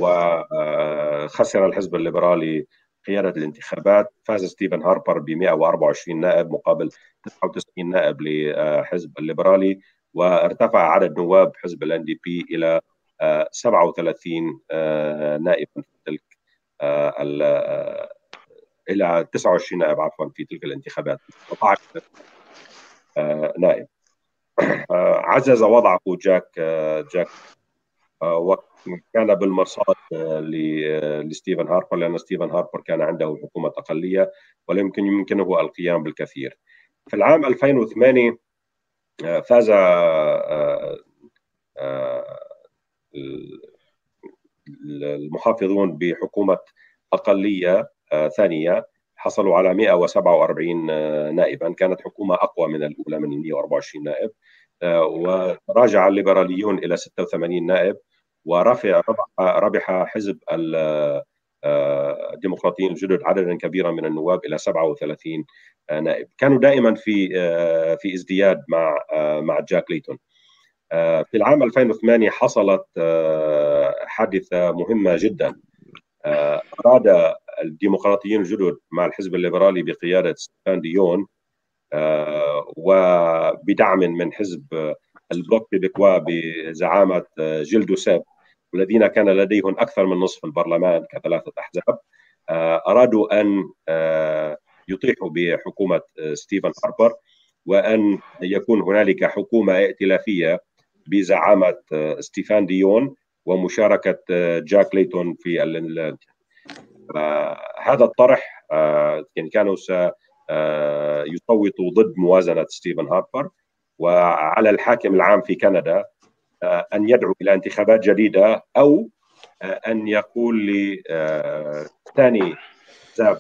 وخسر الحزب الليبرالي قيادة الانتخابات. فاز ستيفن هاربر ب مئة وأربعة وعشرين نائب مقابل تسعة وتسعين نائب لحزب الليبرالي، وارتفع عدد نواب حزب ال إن دي بي إلى سبعة وثلاثين نائبا في تلك إلى تسعة وعشرين نائب عفوا في تلك الانتخابات، نائب. عزز وضعه جاك جاك وكان بالمرصاد لستيفن هاربر، لأن ستيفن هاربر كان عنده حكومة أقلية ولم يمكن يمكنه القيام بالكثير. في العام ألفين وثمانية فاز المحافظون بحكومة أقلية ثانية، حصلوا على مئة وسبعة وأربعين نائبا، كانت حكومة أقوى من الأولى من مئة وأربعة وعشرين نائب. وراجع الليبراليون إلى ستة وثمانين نائب، ورفع ربح حزب الديمقراطيين الجدد عددا كبيرا من النواب إلى سبعة وثلاثين نائب. كانوا دائما في في ازدياد مع مع جاك ليتون. في العام ألفين وثمانية حصلت حادثة مهمة جدا. أراد الديمقراطيين الجدد مع الحزب الليبرالي بقيادة ستيفان ديون وبدعم من حزب البلوك كيبيكوا بزعامة جيل دوسيب، والذين كان لديهم أكثر من نصف البرلمان كثلاثة أحزاب، أرادوا أن يطيحوا بحكومة ستيفن هاربر، وأن يكون هنالك حكومة ائتلافية بزعامة ستيفان ديون ومشاركة جاك ليتون في الانتخابات. هذا الطرح يعني كانوا سيصوتوا ضد موازنة ستيفن هاربر، وعلى الحاكم العام في كندا أن يدعو إلى انتخابات جديدة، أو أن يقول لثاني حزب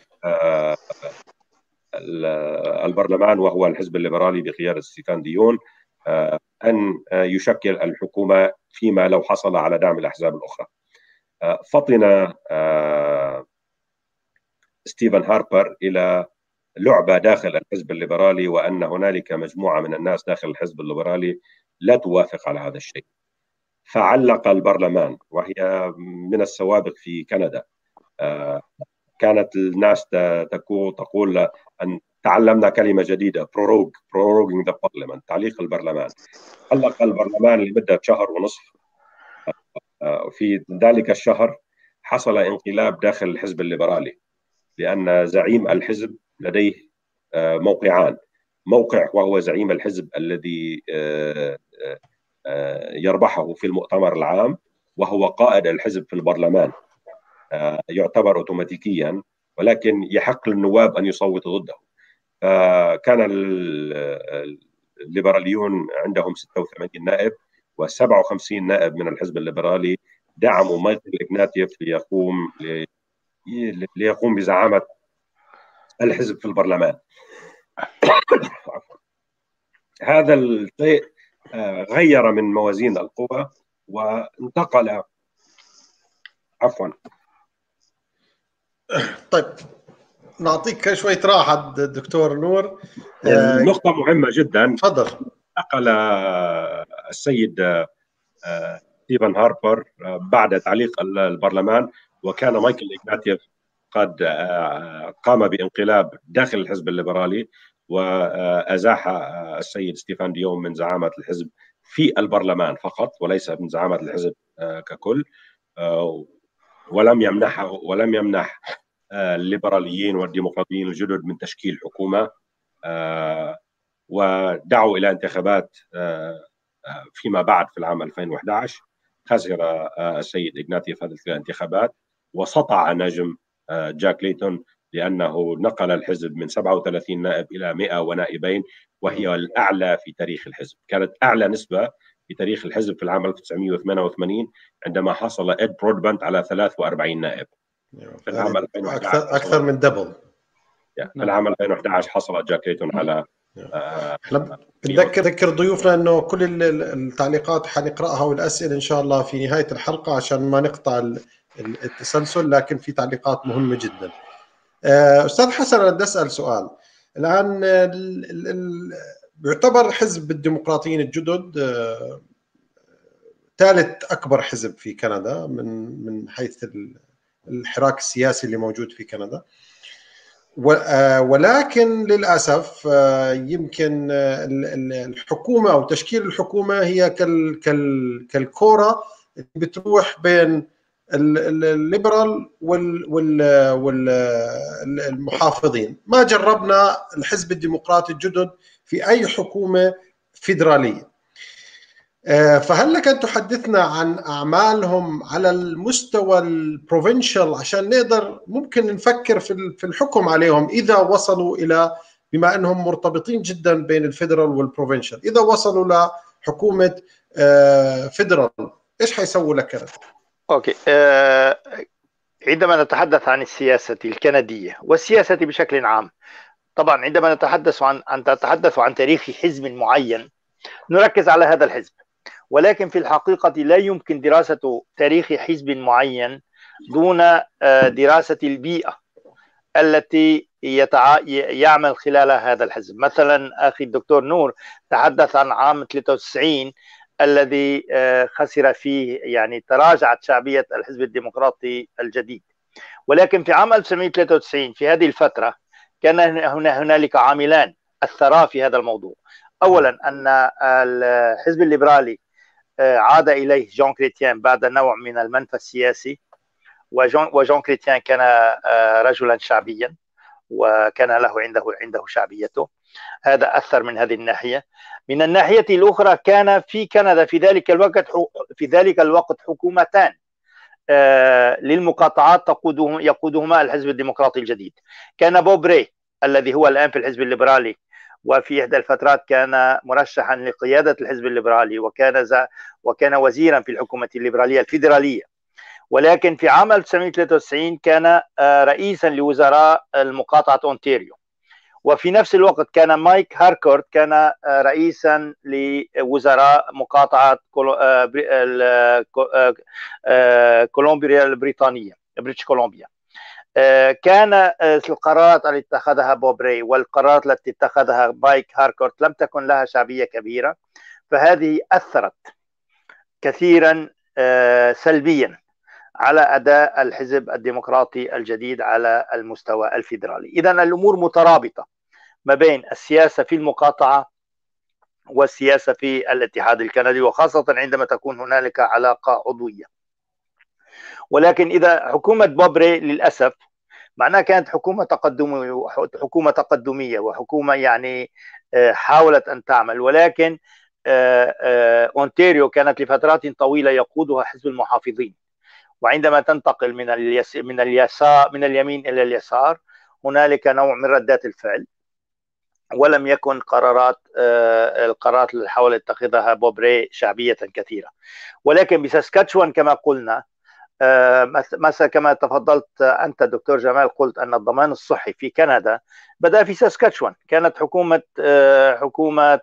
البرلمان وهو الحزب الليبرالي بقيادة ستيفان ديون أن يشكل الحكومة فيما لو حصل على دعم الأحزاب الأخرى. فطن ستيفن هاربر إلى لعبة داخل الحزب الليبرالي، وأن هنالك مجموعة من الناس داخل الحزب الليبرالي لا توافق على هذا الشيء. فعلق البرلمان، وهي من السوابق في كندا، كانت الناس تقول تقول أن تعلمنا كلمة جديدة، prorogue proroguing the parliament، تعليق البرلمان. علق البرلمان لمدة شهر ونصف. في ذلك الشهر حصل انقلاب داخل الحزب الليبرالي، لأن زعيم الحزب لديه موقعان، موقع وهو زعيم الحزب الذي يربحه في المؤتمر العام، وهو قائد الحزب في البرلمان، يعتبر اوتوماتيكيا، ولكن يحق للنواب ان يصوتوا ضده. كان الليبراليون عندهم ستة وثمانين نائب، وسبعة وخمسين نائب من الحزب الليبرالي دعموا مايكل إغناتيف ليقوم ليقوم بزعامة الحزب في البرلمان. هذا الشيء غير من موازين القوى وانتقل عفوا طيب نعطيك شوية راحة دكتور نور. النقطة مهمة جدا. تفضل. نقل السيد ستيفن هاربر بعد تعليق البرلمان، وكان مايكل إغناتيف قد قام بانقلاب داخل الحزب الليبرالي وأزاح السيد ستيفان ديون من زعامة الحزب في البرلمان فقط، وليس من زعامة الحزب ككل، ولم يمنحه ولم يمنح الليبراليين والديمقراطيين الجدد من تشكيل حكومة، ودعوا إلى انتخابات فيما بعد في العام ألفين وأحد عشر. خسر السيد إغناتيف هذه الانتخابات، وسطع نجم جاك ليتون، لأنه نقل الحزب من سبعة وثلاثين نائب إلى مئة ونائبين، وهي الأعلى في تاريخ الحزب. كانت أعلى نسبة في تاريخ الحزب في العام ألف وتسعمئة وثمانية وثمانين عندما حصل إد برودبانت على ثلاثة وأربعين نائب. في العام ألفين وأحد عشر أكثر, أكثر من دبل. في العام ألفين وأحد عشر حصل جاك ليتون على احنا بنذكر ذكر ضيوفنا انه كل التعليقات حنقراها والاسئله ان شاء الله في نهايه الحلقه عشان ما نقطع التسلسل، لكن في تعليقات مهمه جدا. استاذ حسن، انا بدي اسال سؤال. الان بيعتبر حزب الديمقراطيين الجدد ثالث اكبر حزب في كندا من من حيث الحراك السياسي اللي موجود في كندا، ولكن للأسف يمكن الحكومة أو تشكيل الحكومة هي كالكورة بتروح بين الليبرال والمحافظين. ما جربنا الحزب الديمقراطي الجدد في أي حكومة فيدرالية. فهل لك أن تحدثنا عن أعمالهم على المستوى البروفنشال عشان نقدر ممكن نفكر في الحكم عليهم إذا وصلوا إلى، بما أنهم مرتبطين جدا بين الفيدرال والبروفنشال، إذا وصلوا لحكومة فيدرال إيش حيسووا لك كندا؟ أوكي. أه عندما نتحدث عن السياسة الكندية والسياسة بشكل عام، طبعا عندما نتحدث عن أن تتحدث عن تاريخ حزب معين نركز على هذا الحزب، ولكن في الحقيقة لا يمكن دراسة تاريخ حزب معين دون دراسة البيئة التي يتع... يعمل خلالها هذا الحزب. مثلا أخي الدكتور نور تحدث عن عام ثلاثة وتسعين الذي خسر فيه، يعني تراجعت شعبية الحزب الديمقراطي الجديد، ولكن في عام ألف وتسعمئة وثلاثة وتسعين في هذه الفترة كان هنا هنالك عاملان. أثرا في هذا الموضوع. أولا أن الحزب الليبرالي عاد إليه جون كريتيان بعد نوع من المنفى السياسي، وجون, وجون كريتيان كان رجلا شعبيا وكان له عنده عنده شعبيته. هذا أثر من هذه الناحية. من الناحية الأخرى كان في كندا في ذلك الوقت في ذلك الوقت حكومتان للمقاطعات تقودهم يقودهما الحزب الديمقراطي الجديد. كان بوب راي الذي هو الآن في الحزب الليبرالي، وفي إحدى الفترات كان مرشحا لقيادة الحزب الليبرالي، وكان وكان وزيرا في الحكومة الليبرالية الفيدرالية. ولكن في عام ألف وتسعمائة وثلاثة وتسعين كان رئيسا لوزراء المقاطعة أونتاريو. وفي نفس الوقت كان مايك هاركورت كان رئيسا لوزراء مقاطعة كولومبيا البريطانية بريتش كولومبيا. كان القرارات التي اتخذها بوب راي والقرارات التي اتخذها مايك هاركورت لم تكن لها شعبية كبيرة، فهذه أثرت كثيرا سلبيا على أداء الحزب الديمقراطي الجديد على المستوى الفيدرالي. إذن الأمور مترابطة ما بين السياسة في المقاطعة والسياسة في الاتحاد الكندي، وخاصة عندما تكون هنالك علاقة عضوية. ولكن إذا حكومة بوب راي للأسف معناها كانت حكومة تقدمية حكومة تقدمية وحكومة يعني حاولت أن تعمل، ولكن أونتاريو كانت لفترات طويلة يقودها حزب المحافظين، وعندما تنتقل من اليس من اليسار من اليمين إلى اليسار هنالك نوع من ردات الفعل، ولم يكن قرارات القرارات اللي حاول يتخذها بوب راي شعبية كثيرة. ولكن بساسكاتشوان كما قلنا مثلا كما تفضلت أنت دكتور جمال، قلت أن الضمان الصحي في كندا بدأ في ساسكاتشوان، كانت حكومة حكومة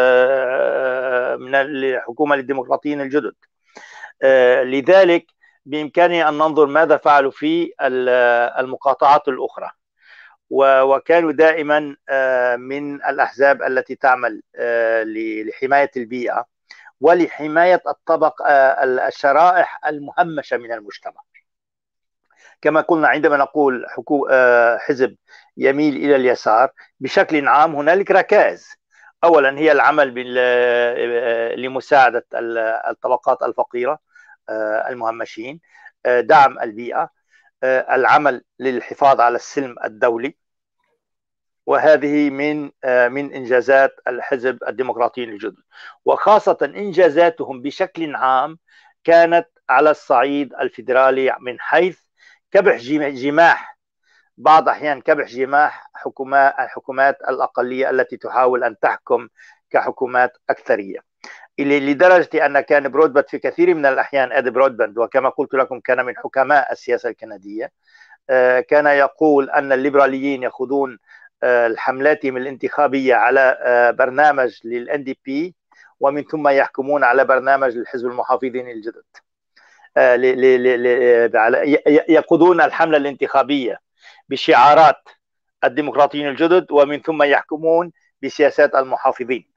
من الحكومة للديمقراطيين الجدد. لذلك بإمكاننا أن ننظر ماذا فعلوا في المقاطعات الأخرى، وكانوا دائما من الأحزاب التي تعمل لحماية البيئة ولحماية الطبق الشرائح المهمشة من المجتمع. كما قلنا عندما نقول حزب يميل إلى اليسار بشكل عام هنالك ركائز. أولا هي العمل لمساعدة الطبقات الفقيرة المهمشين، دعم البيئة، العمل للحفاظ على السلم الدولي، وهذه من من إنجازات الحزب الديمقراطيين الجدد. وخاصة إنجازاتهم بشكل عام كانت على الصعيد الفيدرالي، من حيث كبح جماح بعض أحيان كبح جماح حكومات الحكومات الأقلية التي تحاول أن تحكم كحكومات أكثرية، لدرجة أن كان برودباند في كثير من الأحيان إد برودباند، وكما قلت لكم كان من حكماء السياسة الكندية، كان يقول أن الليبراليين يأخذون الحملاتهم الانتخابية على برنامج للإن دي بي ومن ثم يحكمون على برنامج للحزب المحافظين الجدد، يقودون الحملة الانتخابية بشعارات الديمقراطيين الجدد ومن ثم يحكمون بسياسات المحافظين.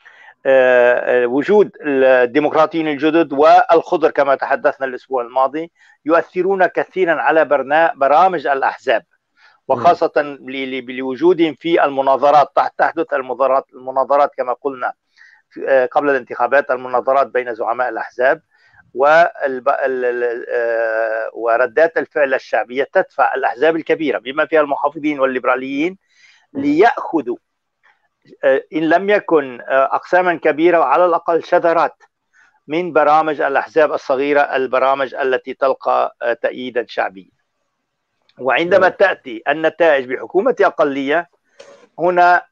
وجود الديمقراطيين الجدد والخضر كما تحدثنا الأسبوع الماضي يؤثرون كثيرا على برامج الأحزاب، وخاصة لوجودهم في المناظرات. تحدث المناظرات المناظرات كما قلنا قبل الانتخابات، المناظرات بين زعماء الأحزاب، وردات الفعل الشعبية تدفع الأحزاب الكبيرة بما فيها المحافظين والليبراليين ليأخذوا إن لم يكن أقساما كبيرة وعلى الأقل شذرات من برامج الأحزاب الصغيرة، البرامج التي تلقى تأييدا شعبيا. وعندما تأتي النتائج بحكومة أقلية هنا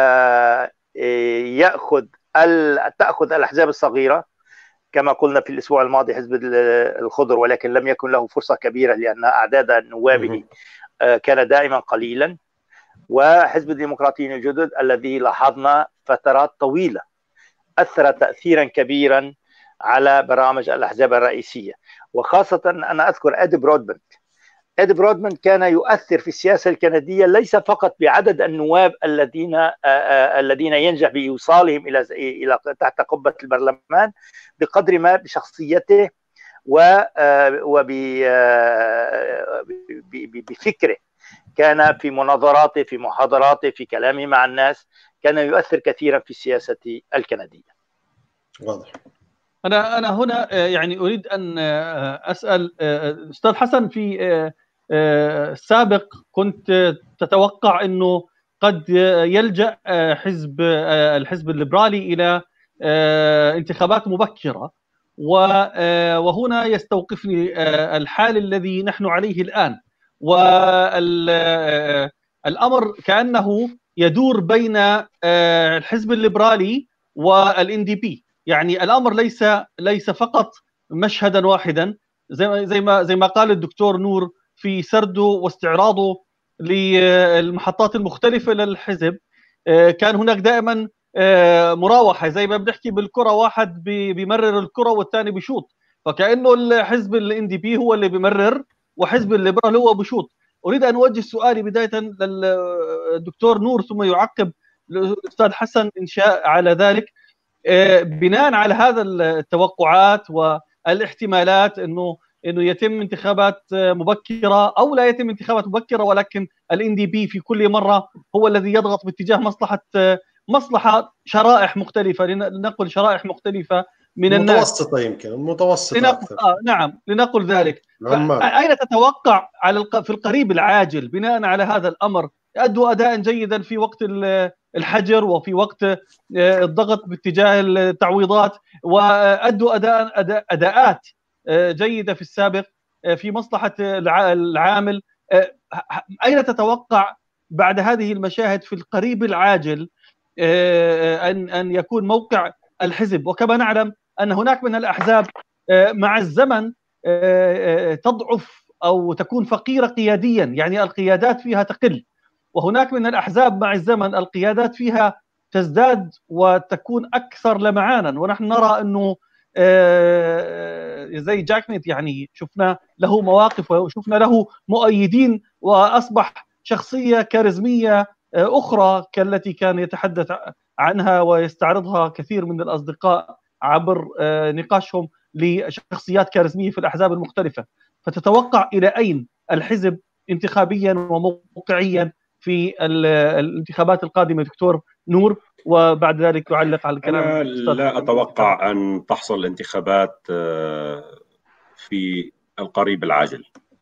يأخذ تأخذ الأحزاب الصغيرة كما قلنا في الأسبوع الماضي حزب الخضر، ولكن لم يكن له فرصة كبيرة لأن أعداد نوابه كان دائما قليلا، وحزب الديمقراطيين الجدد الذي لاحظنا فترات طويلة أثر تأثيرا كبيرا على برامج الأحزاب الرئيسية. وخاصة أنا أذكر إد برودباند. إد برودباند كان يؤثر في السياسة الكندية ليس فقط بعدد النواب الذين الذين ينجح بإيصالهم إلى إلى تحت قبة البرلمان، بقدر ما بشخصيته وبفكره. كان في مناظراته، في محاضراته، في كلامه مع الناس كان يؤثر كثيرا في السياسة الكندية. واضح. أنا أنا هنا يعني أريد أن أسأل أستاذ حسن، في السابق كنت تتوقع أنه قد يلجأ حزب الحزب الليبرالي إلى انتخابات مبكرة، وهنا يستوقفني الحال الذي نحن عليه الآن، والأمر كأنه يدور بين الحزب الليبرالي والإن دي بي. يعني الأمر ليس ليس فقط مشهدا واحدا، زي زي ما زي ما قال الدكتور نور في سرده واستعراضه للمحطات المختلفة للحزب. كان هناك دائما مراوحة، زي ما بنحكي بالكرة، واحد بيمرر الكرة والثاني بيشوط، فكأنه الحزب الإن دي بي هو اللي بيمرر وحزب الليبرال هو بيشوط. أريد أن أوجه سؤالي بداية للدكتور نور ثم يعقب الأستاذ حسن إن شاء على ذلك. بناء على هذا التوقعات والاحتمالات انه انه يتم انتخابات مبكره او لا يتم انتخابات مبكره، ولكن الان دي بي في كل مره هو الذي يضغط باتجاه مصلحه مصلحه شرائح مختلفه، لنقل شرائح مختلفه من الناس، متوسطه يمكن المتوسطه لنقل اكثر. آه نعم لنقل ذلك. اين تتوقع على في القريب العاجل بناء على هذا الامر أدوا أداء جيدا في وقت الحجر وفي وقت الضغط باتجاه التعويضات، وأدوا أداء أداء أداءات جيدة في السابق في مصلحة العامل؟ أين تتوقع بعد هذه المشاهد في القريب العاجل أن أن يكون موقع الحزب؟ وكما نعلم أن هناك من الأحزاب مع الزمن تضعف أو تكون فقيرة قياديا، يعني القيادات فيها تقل، وهناك من الأحزاب مع الزمن القيادات فيها تزداد وتكون أكثر لمعانا. ونحن نرى أنه زي جاك نيت يعني شفنا له مواقف وشفنا له مؤيدين، وأصبح شخصية كاريزمية أخرى كالتي كان يتحدث عنها ويستعرضها كثير من الأصدقاء عبر نقاشهم لشخصيات كاريزمية في الأحزاب المختلفة. فتتوقع إلى أين الحزب انتخابيا وموقعيا في الانتخابات القادمة دكتور نور؟ وبعد ذلك يعلق على الكلام. أنا لا أتوقع أن تحصل الانتخابات في القريب العاجل،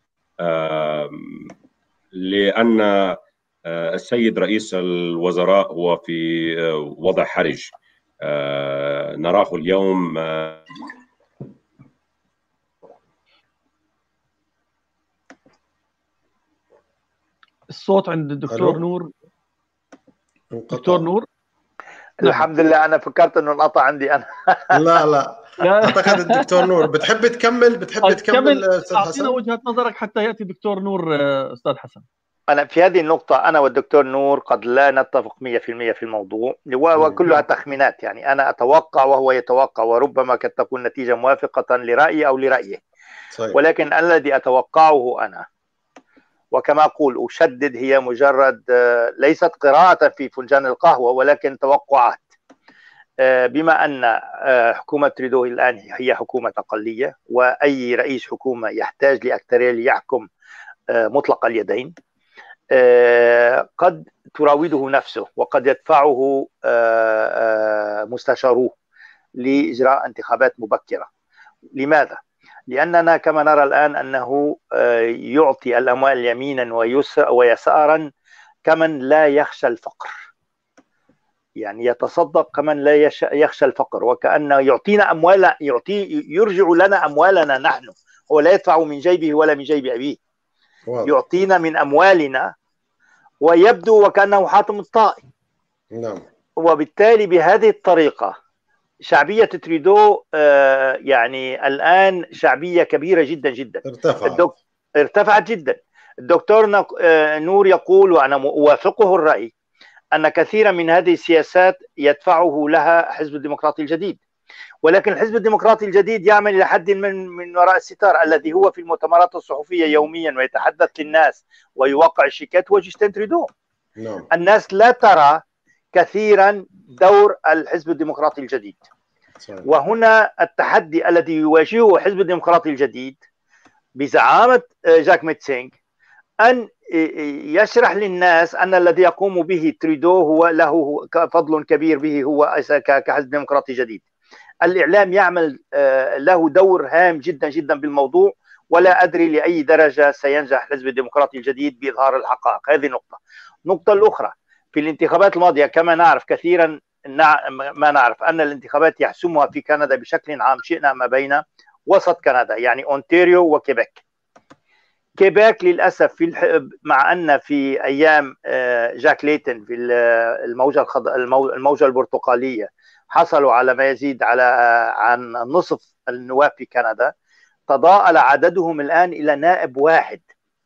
لأن السيد رئيس الوزراء هو في وضع حرج. نراه اليوم الصوت عند الدكتور نور. دكتور نور الحمد لله، أنا فكرت إنه انقطع عندي أنا. لا لا أعتقد الدكتور نور بتحب تكمل بتحب تكمل أستاذ حسن؟ أعطينا وجهة نظرك حتى يأتي دكتور نور. أستاذ حسن، أنا في هذه النقطة أنا والدكتور نور قد لا نتفق مئة بالمئة في الموضوع، وكلها تخمينات. يعني أنا أتوقع وهو يتوقع، وربما قد تكون نتيجة موافقة لرأيي أو لرأيه. صحيح. ولكن الذي أتوقعه أنا، وكما أقول أشدد، هي مجرد ليست قراءة في فنجان القهوة ولكن توقعات. بما أن حكومة تريدو الآن هي حكومة أقلية، وأي رئيس حكومة يحتاج لأكثرية ليحكم مطلق اليدين، قد تراوده نفسه وقد يدفعه مستشاروه لإجراء انتخابات مبكرة. لماذا؟ لأننا كما نرى الآن أنه يعطي الأموال يمينا ويسارا كمن لا يخشى الفقر، يعني يتصدق كمن لا يخشى الفقر، وكأنه يعطينا أموال، يعطي يرجع لنا أموالنا نحن. هو لا يدفع من جيبه ولا من جيب أبيه، يعطينا من أموالنا، ويبدو وكأنه حاتم الطائي. نعم. وبالتالي بهذه الطريقة شعبية تريدو آه يعني الآن شعبية كبيرة جدا جدا، ارتفعت الدك... ارتفعت جدا. الدكتور نور يقول، وأنا أوافقه الرأي، أن كثيرا من هذه السياسات يدفعه لها حزب الديمقراطي الجديد، ولكن الحزب الديمقراطي الجديد يعمل إلى حد من من وراء الستار. الذي هو في المؤتمرات الصحفية يوميا ويتحدث للناس ويوقع الشيكات هو جوستين تريدو. نعم. الناس لا ترى كثيرا دور الحزب الديمقراطي الجديد. صحيح. وهنا التحدي الذي يواجهه الحزب الديمقراطي الجديد بزعامة جاك ميت سينغ، أن يشرح للناس أن الذي يقوم به تريدو هو له فضل كبير به هو كحزب ديمقراطي جديد. الإعلام يعمل له دور هام جدا جدا بالموضوع، ولا أدري لأي درجة سينجح الحزب الديمقراطي الجديد بإظهار الحقائق. هذه نقطة. النقطة الأخرى، في الانتخابات الماضية كما نعرف كثيرا ما نعرف أن الانتخابات يحسمها في كندا بشكل عام شئنا ما بين وسط كندا، يعني أونتاريو وكيبيك. كيبيك للأسف في الح... مع أن في أيام جاك ليتن في الموجة الخض... الموجة البرتقالية حصلوا على ما يزيد على عن نصف النواب في كندا، تضاءل عددهم الآن إلى نائب واحد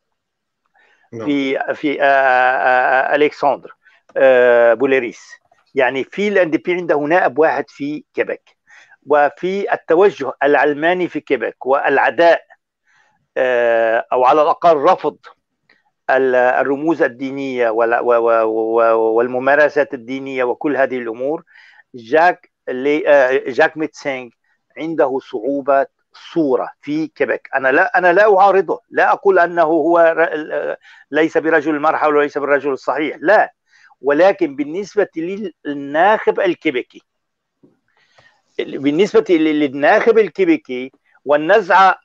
في في ألكسندر بوليريس. يعني في الان دي بي عنده نائب واحد في كيبيك. وفي التوجه العلماني في كيبيك والعداء أو على الأقل رفض الرموز الدينية والممارسات الدينية وكل هذه الأمور، جاك جاك ميتسينغ عنده صعوبة صورة في كيبيك. أنا لا أنا لا أعارضه، لا أقول أنه هو ليس برجل المرحلة وليس بالرجل الصحيح، لا، ولكن بالنسبة للناخب الكيبيكي بالنسبة للناخب الكيبيكي والنزعة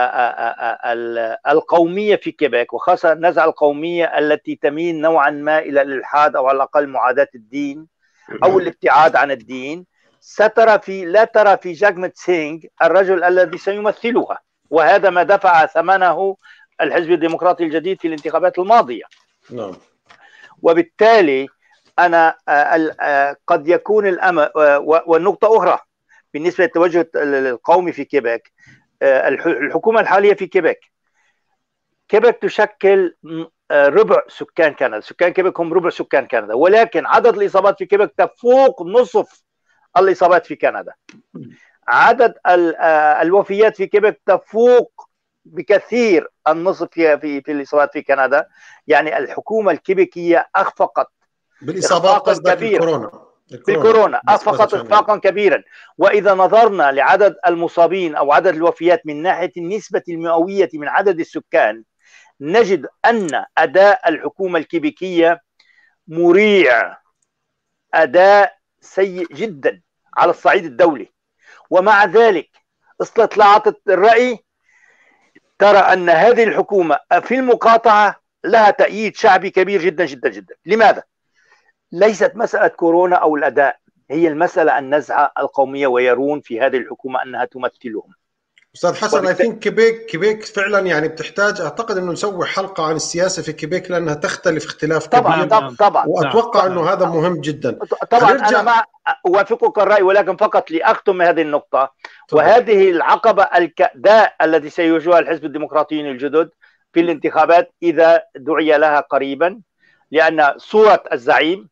القومية في كيبيك، وخاصة النزعة القومية التي تميل نوعا ما إلى الإلحاد أو على الأقل معاداة الدين أو الابتعاد عن الدين، سترى في لا ترى في جاك ميتسينغ الرجل الذي سيمثلها، وهذا ما دفع ثمنه الحزب الديمقراطي الجديد في الانتخابات الماضية. نعم. وبالتالي أنا قد يكون الأمر. والنقطة أخرى بالنسبة للتوجه القومي في كيبيك، الحكومة الحالية في كيبيك كيبيك تشكل ربع سكان كندا، سكان كيبيك هم ربع سكان كندا، ولكن عدد الإصابات في كيبيك تفوق نصف الإصابات في كندا. عدد الوفيات في كيبيك تفوق بكثير النصف في في, في الإصابات في كندا. يعني الحكومة الكيبيكية أخفقت بالإصابات قصدك الكورونا بالكورونا أخفقت إخفاقا كبيرا. وإذا نظرنا لعدد المصابين أو عدد الوفيات من ناحية النسبة المئوية من عدد السكان، نجد أن أداء الحكومة الكيبيكية مريع، أداء سيء جدا على الصعيد الدولي. ومع ذلك استطلاعات الرأي ترى أن هذه الحكومة في المقاطعة لها تأييد شعبي كبير جدا جدا جدا. لماذا؟ ليست مسألة كورونا أو الأداء، هي المسألة النزعة القومية، ويرون في هذه الحكومة أنها تمثلهم. أستاذ حسن، I think كيبيك كيبيك فعلا يعني بتحتاج، أعتقد أنه نسوي حلقة عن السياسة في كيبيك لأنها تختلف اختلاف طبعا كبير. طبعا طبعا وأتوقع طبعا أنه هذا مهم جدا. طبعا أنا مع أوافقك الرأي، ولكن فقط لأختم هذه النقطة. طبعا. وهذه العقبة الكأداء التي سيواجهها الحزب الديمقراطيين الجدد في الانتخابات إذا دعي لها قريبا، لأن صورة الزعيم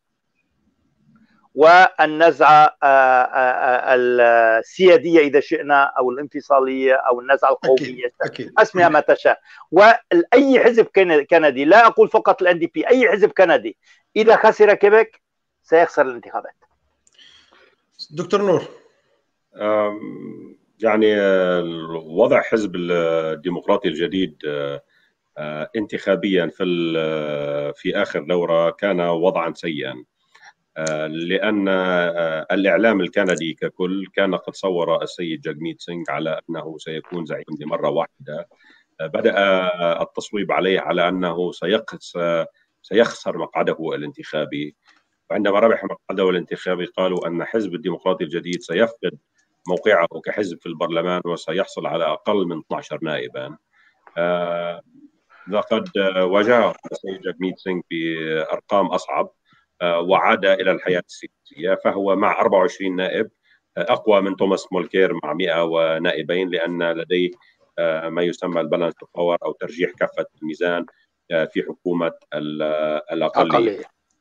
والنزعة السيادية إذا شئنا أو الانفصالية أو النزعة القومية، أسميها ما تشاء. وأي حزب كندي، لا أقول فقط الان دي بي، أي حزب كندي إذا خسر كيبيك سيخسر الانتخابات. دكتور نور، يعني وضع حزب الديمقراطي الجديد انتخابيا في في آخر دورة كان وضعا سيئا، لأن الإعلام الكندي ككل كان قد صور السيد جاكميت سينغ على أنه سيكون زعيم لمرة واحدة. بدأ التصويب عليه على أنه سيخسر مقعده الانتخابي، وعندما ربح مقعده الانتخابي قالوا أن حزب الديمقراطي الجديد سيفقد موقعه كحزب في البرلمان وسيحصل على أقل من اثني عشر نائبا. لقد واجه السيد جاكميت سينغ بأرقام أصعب وعاد إلى الحياة السياسية، فهو مع أربعة وعشرين نائب أقوى من توماس مولكير مع مئة ونائبين، لأن لديه ما يسمى البالانس اوف باور أو ترجيح كفة الميزان في حكومة الأقلية.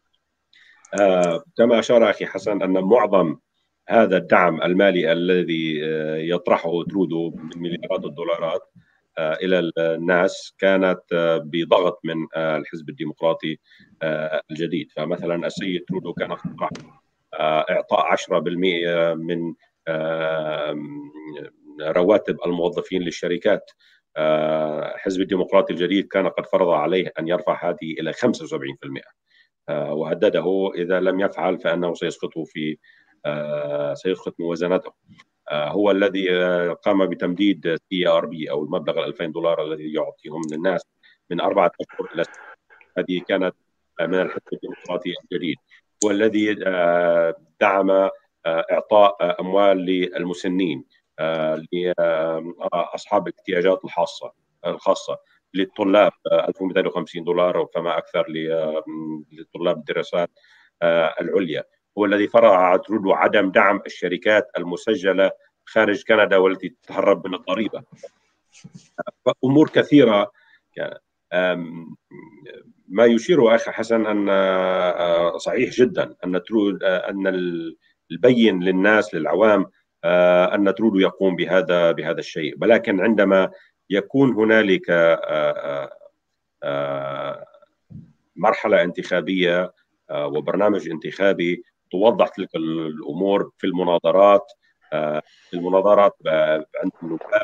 كما أشار أخي حسن أن معظم هذا الدعم المالي الذي يطرحه ترودو من مليارات الدولارات إلى الناس كانت بضغط من الحزب الديمقراطي الجديد. فمثلا السيد ترودو كان يطرح إعطاء عشرة بالمئة من رواتب الموظفين للشركات الحزب الديمقراطي الجديد كان قد فرض عليه أن يرفع هذه إلى خمسة وسبعين بالمئة، وهدده إذا لم يفعل فإنه سيسقط في سيسقط موازنته. هو الذي قام بتمديد سي ار بي أو المبلغ ألفين دولار الذي يعطيهم للناس من أربعة أشهر إلى سنة. هذه كانت من الحزب الديمقراطي الجديد. هو الذي دعم إعطاء أموال للمسنين، لأصحاب الاحتياجات الخاصة الخاصة للطلاب ألف ومئتين وخمسين دولار فما أكثر لطلاب الدراسات العليا. هو الذي فرض على ترودو عدم دعم الشركات المسجلة خارج كندا والتي تتهرب من الضريبة. أمور كثيرة. ما يشير أخي حسن أن صحيح جدا أن ترودو أن البين للناس للعوام أن ترودو يقوم بهذا بهذا الشيء، ولكن عندما يكون هنالك مرحلة انتخابية وبرنامج انتخابي توضح تلك الأمور في المناظرات في المناظرات عند النواب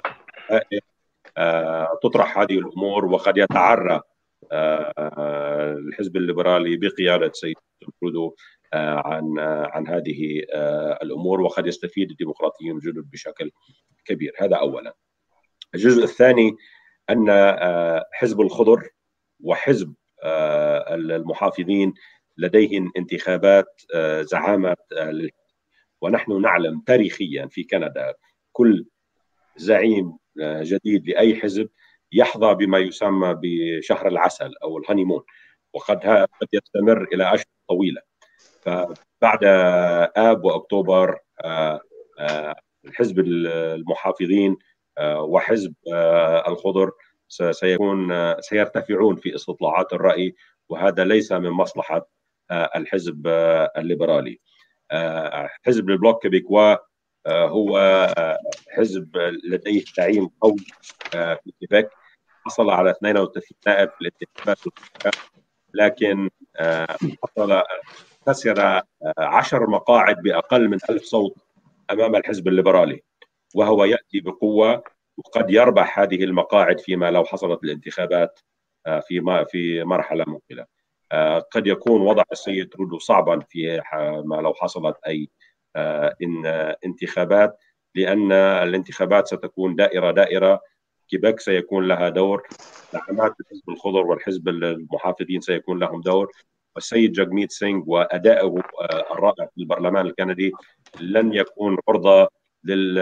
تطرح هذه الأمور، وقد يتعرى الحزب الليبرالي بقيادة سيد ترودو عن عن هذه الأمور، وقد يستفيد الديمقراطيون الجدد بشكل كبير. هذا أولا. الجزء الثاني أن حزب الخضر وحزب المحافظين لديهم انتخابات زعامة، ونحن نعلم تاريخيا في كندا كل زعيم جديد لأي حزب يحظى بما يسمى بشهر العسل أو الهانيمون، وقد قد يستمر إلى أشهر طويلة. فبعد آب وأكتوبر الحزب المحافظين وحزب الخضر سيكون سيرتفعون في استطلاعات الرأي، وهذا ليس من مصلحة الحزب الليبرالي. حزب البلوك كيبيكوا هو حزب لديه دعيم قوي في كيبيك، حصل على اثنين وثلاثين نائب في الانتخابات، لكن حصل خسر عشر مقاعد بأقل من ألف صوت أمام الحزب الليبرالي، وهو يأتي بقوة وقد يربح هذه المقاعد فيما لو حصلت الانتخابات في في مرحلة مقبلة. قد يكون وضع السيد ترودو صعبا في ما لو حصلت أي انتخابات، لأن الانتخابات ستكون دائرة دائرة. كيبيك سيكون لها دور، زعامات الحزب الخضر والحزب المحافظين سيكون لهم دور، والسيد جاغميت سينغ وأدائه الرائع في البرلمان الكندي لن يكون عرضة لل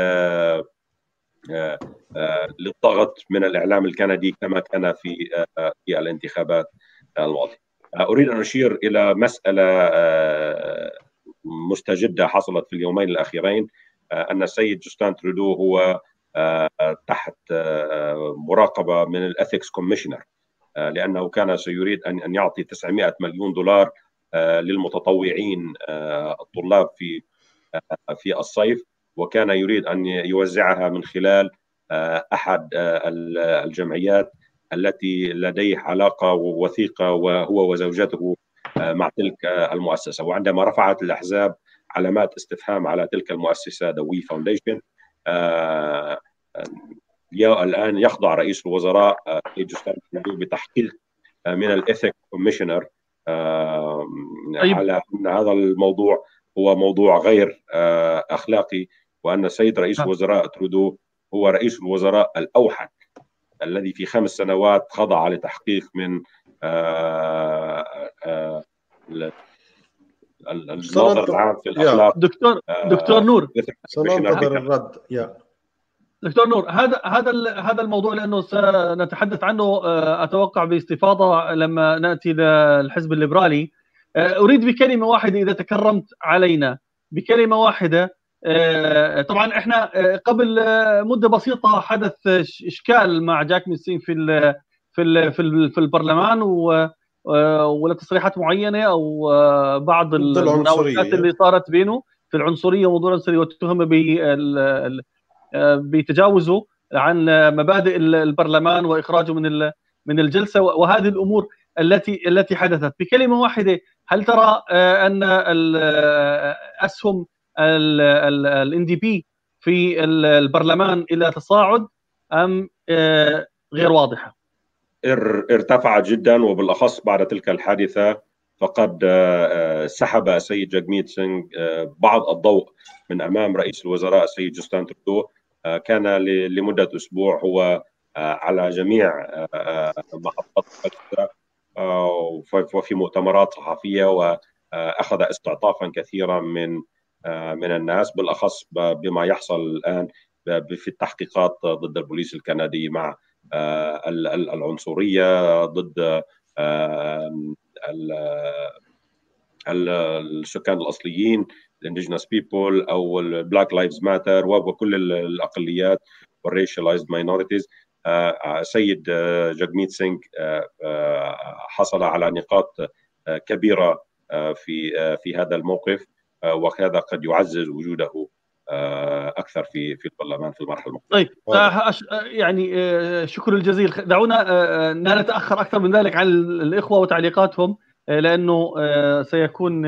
للضغط من الإعلام الكندي كما كان في في الانتخابات الماضية. أريد أن أشير إلى مسألة مستجدة حصلت في اليومين الأخيرين، أن السيد جوستان ترودو هو تحت مراقبة من الإثكس كوميشنر، لأنه كان سيريد أن يعطي تسعمائة مليون دولار للمتطوعين الطلاب في في الصيف، وكان يريد أن يوزعها من خلال أحد الجمعيات التي لديه علاقة وثيقة وهو وزوجته مع تلك المؤسسة. وعندما رفعت الأحزاب علامات استفهام على تلك المؤسسة The We Foundation، الآن يخضع رئيس الوزراء بتحقيق من الإثيك كوميشنر على أن هذا الموضوع هو موضوع غير أخلاقي، وأن السيد رئيس الوزراء ترودو هو رئيس الوزراء الأوحد الذي في خمس سنوات خضع لتحقيق من الناظر العام في الأخلاق. دكتور دكتور نور، سننتظر الرد. يا دكتور نور، هذا هذا هذا الموضوع لانه سنتحدث عنه اتوقع باستفاضه لما ناتي للحزب الليبرالي. اريد بكلمه واحده اذا تكرمت علينا، بكلمه واحده. طبعا احنا قبل مده بسيطه حدث اشكال مع جاكميت سينغ في ال في ال في, ال في البرلمان، ولا تصريحات معينه او بعض المناوشات اللي صارت بينه في العنصريه وموضوع العنصريه، واتهم بال بتجاوزه عن مبادئ البرلمان واخراجه من من الجلسه، وهذه الامور التي التي حدثت. بكلمه واحده، هل ترى ان اسهم الان دي بي في البرلمان الى تصاعد ام غير واضحة. ارتفعت جدا، وبالأخص بعد تلك الحادثة فقد سحب السيد جاغميت سينغ بعض الضوء من أمام رئيس الوزراء السيد جوستن ترودو. كان لمدة أسبوع هو على جميع محطات وفي مؤتمرات صحفية، وأخذ استعطافا كثيرا من من الناس، بالأخص بما يحصل الآن في التحقيقات ضد البوليس الكندي مع العنصرية ضد السكان الأصليين الانديجينس بيبول أو البلاك لايفز ماتر وكل الأقليات والريشلايزد ماينورتيز. سيد جاغميت سينغ حصل على نقاط كبيرة في في هذا الموقف، وهذا قد يعزز وجوده اكثر في في البرلمان في المرحله المقبله. طيب يعني شكر الجزيل. دعونا لا نتاخر اكثر من ذلك عن الاخوه وتعليقاتهم، لانه سيكون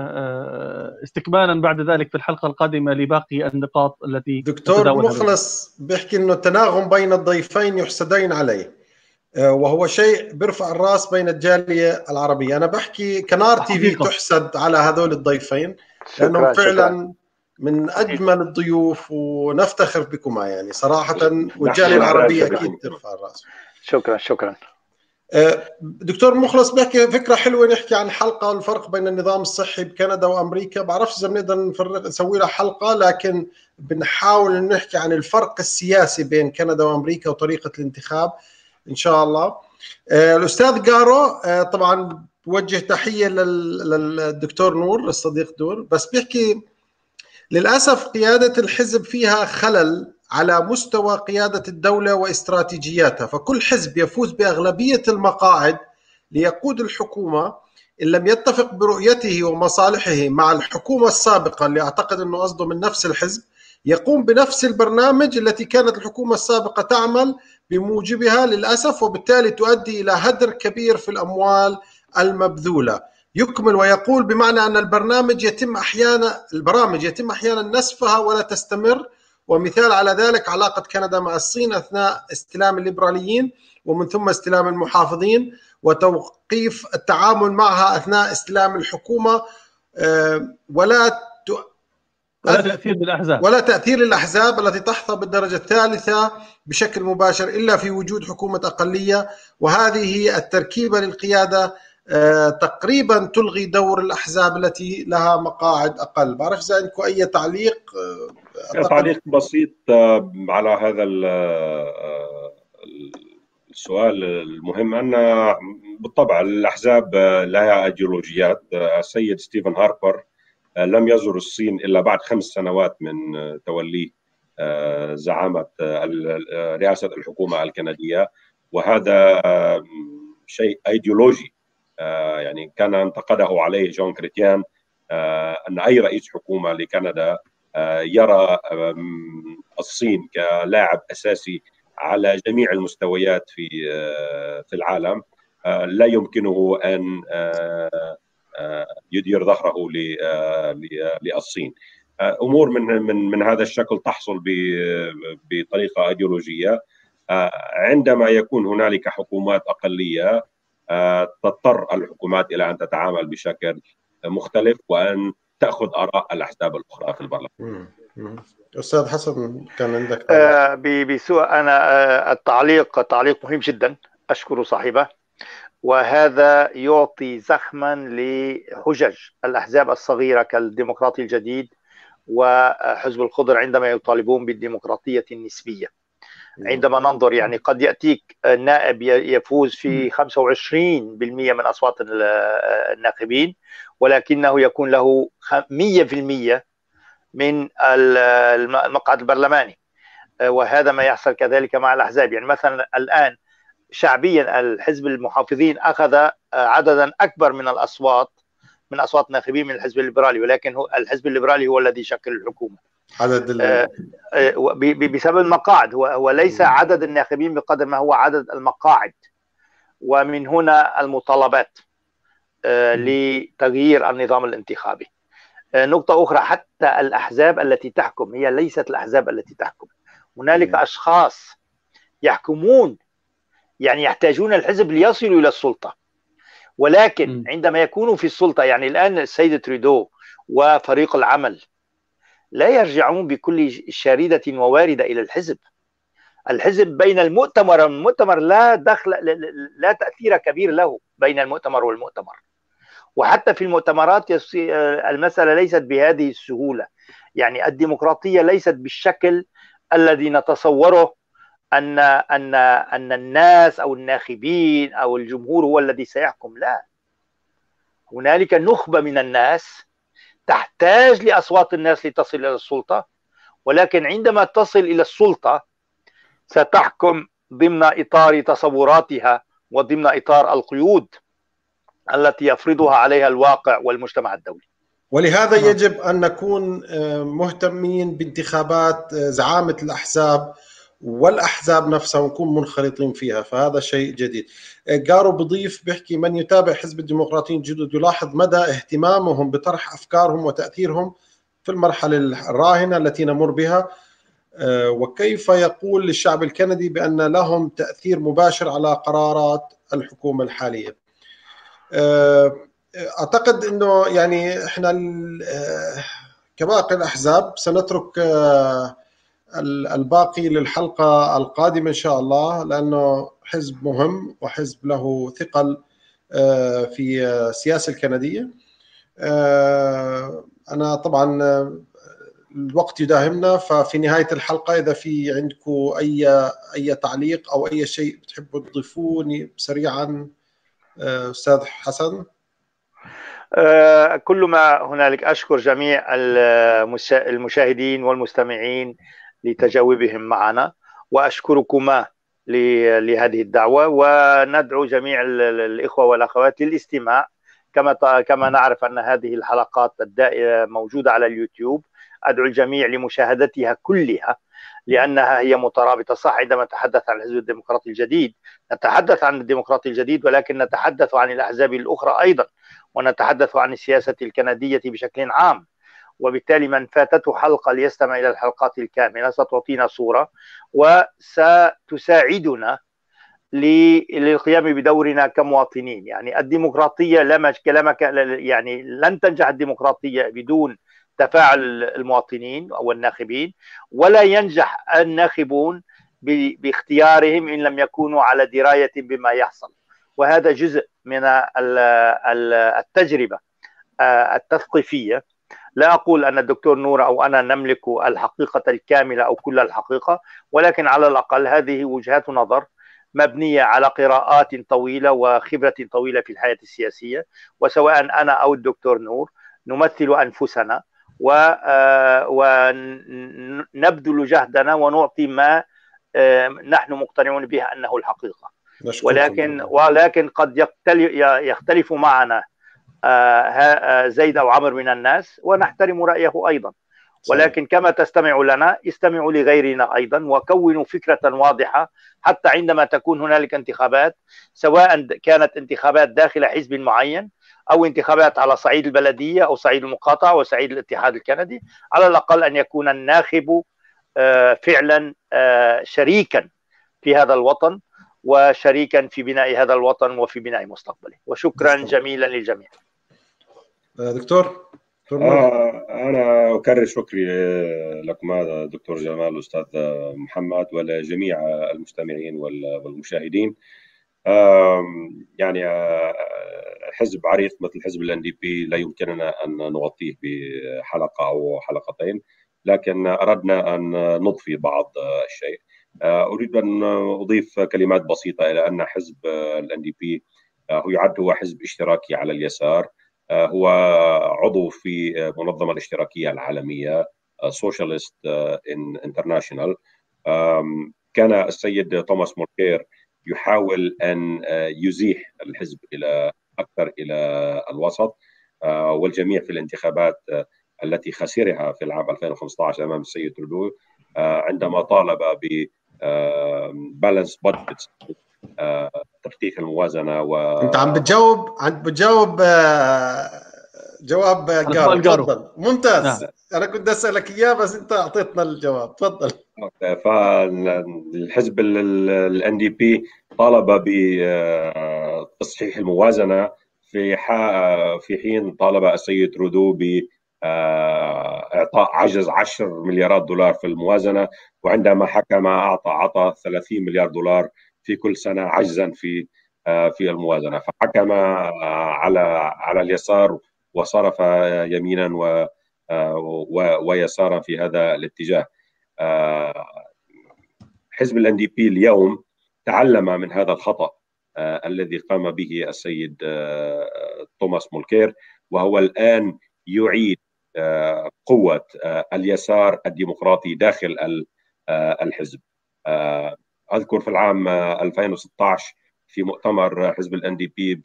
استكمالا بعد ذلك في الحلقه القادمه لباقي النقاط التي دكتور مخلص بيحكي انه التناغم بين الضيفين يحسدين عليه، وهو شيء بيرفع الراس بين الجاليه العربيه. انا بحكي كنار تي في تحسد على هذول الضيفين لانهم فعلا من اجمل الضيوف ونفتخر بكما يعني صراحه، والجاليه العربيه اكيد ترفع الراس. شكرا شكرا. دكتور مخلص بيحكي فكره حلوه نحكي عن حلقه الفرق بين النظام الصحي بكندا وامريكا. بعرفش اذا بنقدر نفرق نسوي لها حلقه، لكن بنحاول نحكي عن الفرق السياسي بين كندا وامريكا وطريقه الانتخاب ان شاء الله. الاستاذ جارو طبعا بوجه تحيه للدكتور نور الصديق دور، بس بيحكي للأسف قيادة الحزب فيها خلل على مستوى قيادة الدولة واستراتيجياتها، فكل حزب يفوز بأغلبية المقاعد ليقود الحكومة إن لم يتفق برؤيته ومصالحه مع الحكومة السابقة اللي أعتقد أنه قصده من نفس الحزب، يقوم بنفس البرنامج التي كانت الحكومة السابقة تعمل بموجبها للأسف، وبالتالي تؤدي إلى هدر كبير في الأموال المبذولة. يكمل ويقول بمعنى أن البرنامج يتم أحيانا البرامج يتم أحيانا نسفها ولا تستمر، ومثال على ذلك علاقة كندا مع الصين أثناء استلام الليبراليين ومن ثم استلام المحافظين، وتوقيف التعامل معها أثناء استلام الحكومة، ولا ولا تأثير بالأحزاب ولا تأثير الأحزاب التي تحظى بالدرجة الثالثة بشكل مباشر إلا في وجود حكومة أقلية. وهذه هي التركيبة للقيادة تقريبا تلغي دور الأحزاب التي لها مقاعد أقل. بعرف إذا عندكم أي تعليق. تعليق بسيط على هذا السؤال المهم، أن بالطبع الأحزاب لها أيديولوجيات. السيد ستيفن هاربر لم يزر الصين إلا بعد خمس سنوات من توليه زعامة رئاسة الحكومة الكندية، وهذا شيء أيديولوجي. يعني كان انتقده عليه جون كريتيان أن أي رئيس حكومة لكندا يرى الصين كلاعب أساسي على جميع المستويات في في العالم لا يمكنه أن يدير ظهره للصين. أمور من من من هذا الشكل تحصل بطريقة أيديولوجية. عندما يكون هنالك حكومات أقلية تضطر الحكومات إلى أن تتعامل بشكل مختلف وأن تأخذ آراء الأحزاب الأخرى في البرلمان. أستاذ حسن كان عندك آه بسوء أنا آه التعليق تعليق مهم جدا، أشكر صاحبه، وهذا يعطي زخما لحجج الأحزاب الصغيرة كالديمقراطي الجديد وحزب الخضر عندما يطالبون بالديمقراطية النسبية. عندما ننظر يعني قد يأتيك نائب يفوز في خمسة وعشرين بالمئة من أصوات الناخبين، ولكنه يكون له مئة بالمئة من المقعد البرلماني، وهذا ما يحصل كذلك مع الأحزاب. يعني مثلا الآن شعبيا الحزب المحافظين أخذ عددا أكبر من الأصوات من أصوات ناخبين من الحزب الليبرالي، ولكن هو الحزب الليبرالي هو الذي يشكل الحكومة عدد آه بسبب المقاعد. هو هو ليس عدد الناخبين بقدر ما هو عدد المقاعد، ومن هنا المطالبات آه لتغيير النظام الانتخابي. آه نقطة أخرى، حتى الأحزاب التي تحكم هي ليست الأحزاب التي تحكم. هنالك أشخاص يحكمون يعني يحتاجون الحزب ليصلوا إلى السلطة، ولكن عندما يكونوا في السلطة، يعني الآن السيد ترودو وفريق العمل لا يرجعون بكل شاردة وواردة إلى الحزب. الحزب بين المؤتمر والمؤتمر لا دخل، لا تأثير كبير له بين المؤتمر والمؤتمر. وحتى في المؤتمرات المسألة ليست بهذه السهولة، يعني الديمقراطية ليست بالشكل الذي نتصوره أن أن أن الناس أو الناخبين أو الجمهور هو الذي سيحكم. لا، هنالك نخبة من الناس تحتاج لأصوات الناس لتصل إلى السلطة، ولكن عندما تصل إلى السلطة ستحكم ضمن إطار تصوراتها وضمن إطار القيود التي يفرضها عليها الواقع والمجتمع الدولي. ولهذا يجب أن نكون مهتمين بانتخابات زعامة الأحزاب والأحزاب نفسها ونكون منخرطين فيها، فهذا شيء جديد. جارو بضيف بيحكي: من يتابع حزب الديمقراطيين الجدد يلاحظ مدى اهتمامهم بطرح أفكارهم وتأثيرهم في المرحلة الراهنة التي نمر بها، وكيف يقول للشعب الكندي بأن لهم تأثير مباشر على قرارات الحكومة الحالية. أعتقد أنه يعني إحنا كباقي الأحزاب سنترك الباقي للحلقة القادمة إن شاء الله، لأنه حزب مهم وحزب له ثقل في السياسة الكندية. أنا طبعا الوقت يداهمنا، ففي نهاية الحلقة إذا في عندكم أي أي تعليق أو أي شيء بتحبوا تضيفوني سريعا أستاذ حسن. كل ما هنالك أشكر جميع المشاهدين والمستمعين لتجاوبهم معنا، وأشكركما لهذه الدعوة، وندعو جميع الإخوة والأخوات للاستماع. كما كما نعرف أن هذه الحلقات الدائرة موجودة على اليوتيوب، أدعو الجميع لمشاهدتها كلها لأنها هي مترابطة. صح، عندما نتحدث عن الحزب الديمقراطي الجديد نتحدث عن الديمقراطي الجديد، ولكن نتحدث عن الأحزاب الأخرى أيضا، ونتحدث عن السياسة الكندية بشكل عام. وبالتالي من فاتته حلقة ليستمع إلى الحلقات الكاملة ستعطينا صورة وستساعدنا للقيام بدورنا كمواطنين. يعني الديمقراطية لما يعني لن تنجح الديمقراطية بدون تفاعل المواطنين أو الناخبين، ولا ينجح الناخبون باختيارهم إن لم يكونوا على دراية بما يحصل. وهذا جزء من التجربة التثقيفية. لا أقول أن الدكتور نور أو أنا نملك الحقيقة الكاملة أو كل الحقيقة، ولكن على الأقل هذه وجهات نظر مبنية على قراءات طويلة وخبرة طويلة في الحياة السياسية. وسواء أنا أو الدكتور نور نمثل أنفسنا ونبذل جهدنا ونعطي ما نحن مقتنعون به أنه الحقيقة. ولكن ولكن قد يختلف معنا زيد أو عمر من الناس، ونحترم رأيه أيضا. ولكن كما تستمع لنا استمعوا لغيرنا أيضا، وكونوا فكرة واضحة حتى عندما تكون هنالك انتخابات، سواء كانت انتخابات داخل حزب معين أو انتخابات على صعيد البلدية أو صعيد المقاطعة وصعيد الاتحاد الكندي، على الأقل أن يكون الناخب فعلا شريكا في هذا الوطن وشريكا في بناء هذا الوطن وفي بناء مستقبله. وشكرا جميلا للجميع. دكتور آه أنا أكرر شكري لكم هذا دكتور جمال والأستاذ محمد ولجميع المستمعين والمشاهدين. آه يعني آه حزب عريق مثل حزب ال إن دي بي لا يمكننا أن نغطيه بحلقة أو حلقتين، لكن أردنا أن نضفي بعض الشيء. آه أريد أن أضيف كلمات بسيطة إلى أن حزب ال إن دي بي هو يعد هو حزب اشتراكي على اليسار، هو عضو في منظمة الاشتراكية العالمية سوشيالست انترناشونال. كان السيد توماس موركير يحاول أن يزيح الحزب إلى أكثر إلى الوسط، والجميع في الانتخابات التي خسرها في العام ألفين وخمسة عشر أمام السيد ترودو عندما طالب ب بالانس بادجت، ترتيب الموازنه. و انت عم بتجاوب عم بتجاوب جواب جارو. تفضل. ممتاز. نعم. انا كنت اسالك اياه بس انت اعطيتنا الجواب. تفضل. فالحزب ال إن دي بي طالب بتصحيح الموازنة في في حين طالب السيد ترودو بإعطاء عجز عشر مليارات دولار في الموازنة، وعندما حكم أعطى عطى ثلاثين مليار دولار في كل سنة عجزا في في الموازنة. فحكم على على اليسار وصرف يمينا و ويسارا في هذا الاتجاه. حزب الان دي بي اليوم تعلم من هذا الخطأ الذي قام به السيد توماس مولكير، وهو الآن يعيد قوة اليسار الديمقراطي داخل الحزب. أذكر في العام ألفين وستة عشر في مؤتمر حزب الان دي بي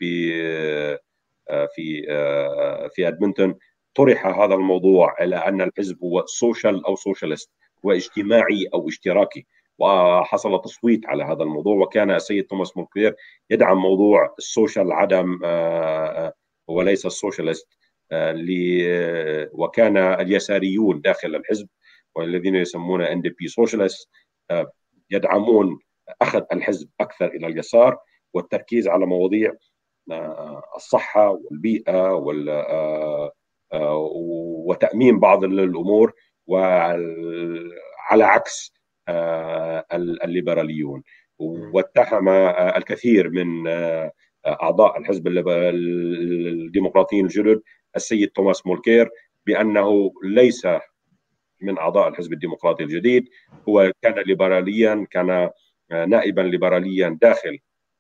في في ادمنتون طرح هذا الموضوع إلى أن الحزب هو سوشيال أو سوشيالست، واجتماعي أو اشتراكي، وحصل تصويت على هذا الموضوع. وكان السيد توماس مولكير يدعم موضوع السوشيال عدم وليس السوشيالست، وكان اليساريون داخل الحزب والذين يسمون ان دي بي سوشيالست يدعمون أخذ الحزب أكثر إلى اليسار والتركيز على مواضيع الصحة والبيئة وتأمين بعض الأمور، وعلى عكس الليبراليون. واتهم الكثير من أعضاء الحزب الديمقراطيين الجدد السيد توماس مولكير بأنه ليس من أعضاء الحزب الديمقراطي الجديد، هو كان ليبراليا، كان نائبا ليبراليا داخل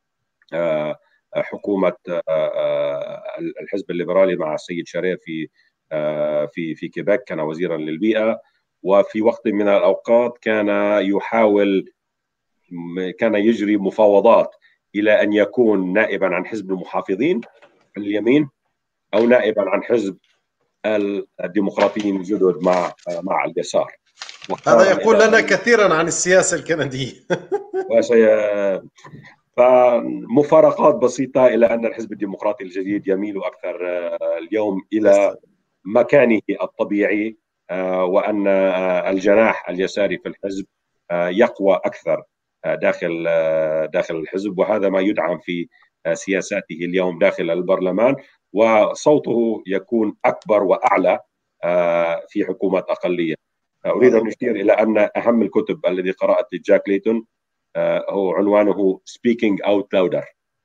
حكومة الحزب الليبرالي مع السيد شارير في في في كيبيك، كان وزيرا للبيئة. وفي وقت من الأوقات كان يحاول كان يجري مفاوضات إلى أن يكون نائبا عن حزب المحافظين اليمين أو نائبا عن حزب الديمقراطيين الجدد مع مع اليسار. هذا يقول لنا كثيرا عن السياسة الكندية. فمفارقات بسيطة إلى أن الحزب الديمقراطي الجديد يميل أكثر اليوم إلى مكانه الطبيعي، وأن الجناح اليساري في الحزب يقوى أكثر داخل داخل الحزب، وهذا ما يدعم في سياساته اليوم داخل البرلمان، وصوته يكون أكبر وأعلى في حكومة أقلية. أريد أن أشير إلى أن أهم الكتب الذي قرأت جاك ليتون هو عنوانه Speaking Out Louder،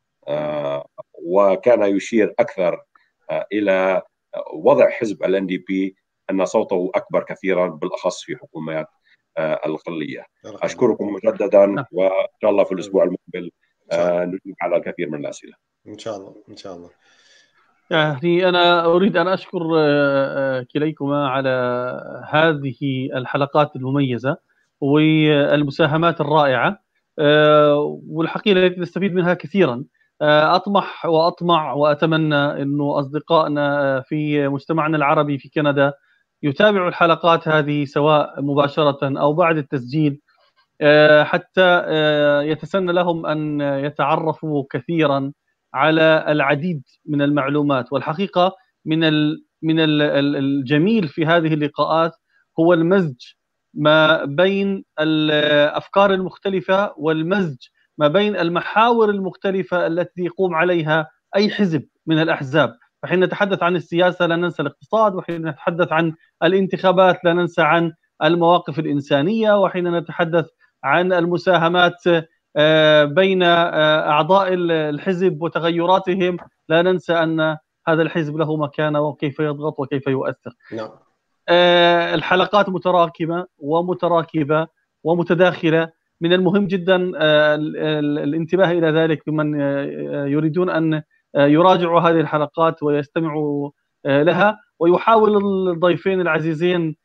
وكان يشير أكثر إلى وضع حزب ال إن دي بي أن صوته أكبر كثيرا بالأخص في حكومات الأقلية. أشكركم مجددا، وإن شاء الله في الأسبوع المقبل نجيب على الكثير من الأسئلة. إن شاء الله إن شاء الله. يعني أنا أريد أن أشكر كليكما على هذه الحلقات المميزة والمساهمات الرائعة، والحقيقة التي نستفيد منها كثيرا. أطمح وأطمع وأتمنى أنه أصدقائنا في مجتمعنا العربي في كندا يتابعوا الحلقات هذه سواء مباشرة أو بعد التسجيل، حتى يتسنى لهم أن يتعرفوا كثيرا على العديد من المعلومات. والحقيقة من من الجميل في هذه اللقاءات هو المزج ما بين الأفكار المختلفة والمزج ما بين المحاور المختلفة التي يقوم عليها أي حزب من الأحزاب. فحين نتحدث عن السياسة لا ننسى الاقتصاد، وحين نتحدث عن الانتخابات لا ننسى عن المواقف الإنسانية، وحين نتحدث عن المساهمات بين أعضاء الحزب وتغيراتهم لا ننسى أن هذا الحزب له مكانة وكيف يضغط وكيف يؤثر. نعم. الحلقات متراكمة ومتراكبة ومتداخلة، من المهم جدا الانتباه إلى ذلك بمن يريدون أن يراجعوا هذه الحلقات ويستمعوا لها، ويحاول الضيفين العزيزين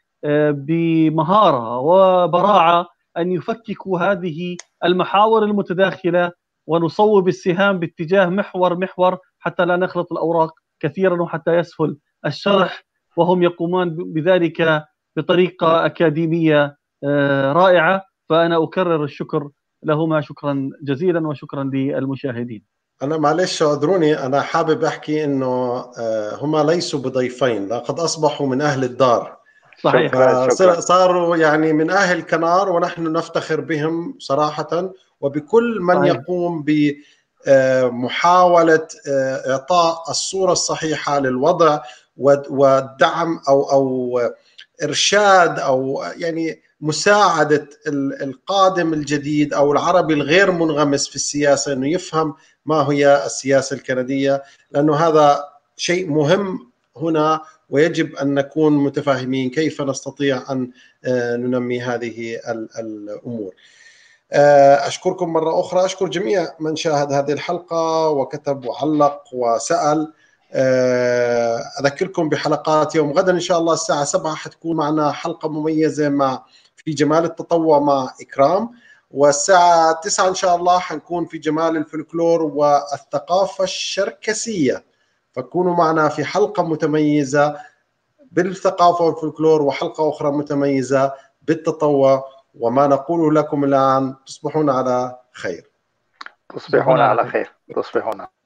بمهارة وبراعة أن يفككوا هذه المحاور المتداخلة ونصوب السهام باتجاه محور محور حتى لا نخلط الأوراق كثيرا وحتى يسهل الشرح، وهم يقومون بذلك بطريقة أكاديمية رائعة. فأنا أكرر الشكر لهما شكرا جزيلا، وشكرا للمشاهدين. أنا معلش اعذروني، أنا حابب أحكي إنه هما ليسوا بضيفين، لقد أصبحوا من أهل الدار. صحيح. صاروا يعني من أهل كنار، ونحن نفتخر بهم صراحة، وبكل من صحيح. يقوم بمحاولة إعطاء الصورة الصحيحة للوضع والدعم أو أو إرشاد أو يعني مساعدة القادم الجديد أو العربي الغير منغمس في السياسة أنه يفهم ما هي السياسة الكندية، لأنه هذا شيء مهم هنا، ويجب أن نكون متفاهمين كيف نستطيع أن ننمي هذه الأمور. أشكركم مرة أخرى، أشكر جميع من شاهد هذه الحلقة وكتب وعلق وسأل. أذكركم بحلقات يوم غدا إن شاء الله الساعة سبعة حتكون معنا حلقة مميزة مع في جمال التطوع مع إكرام، والساعة تسعة إن شاء الله حنكون في جمال الفلكلور والثقافة الشركسية، فكونوا معنا في حلقة متميزة بالثقافة والفلكلور وحلقة أخرى متميزة بالتطوع. وما نقوله لكم الآن تصبحون على خير. تصبحون على خير. تصبحون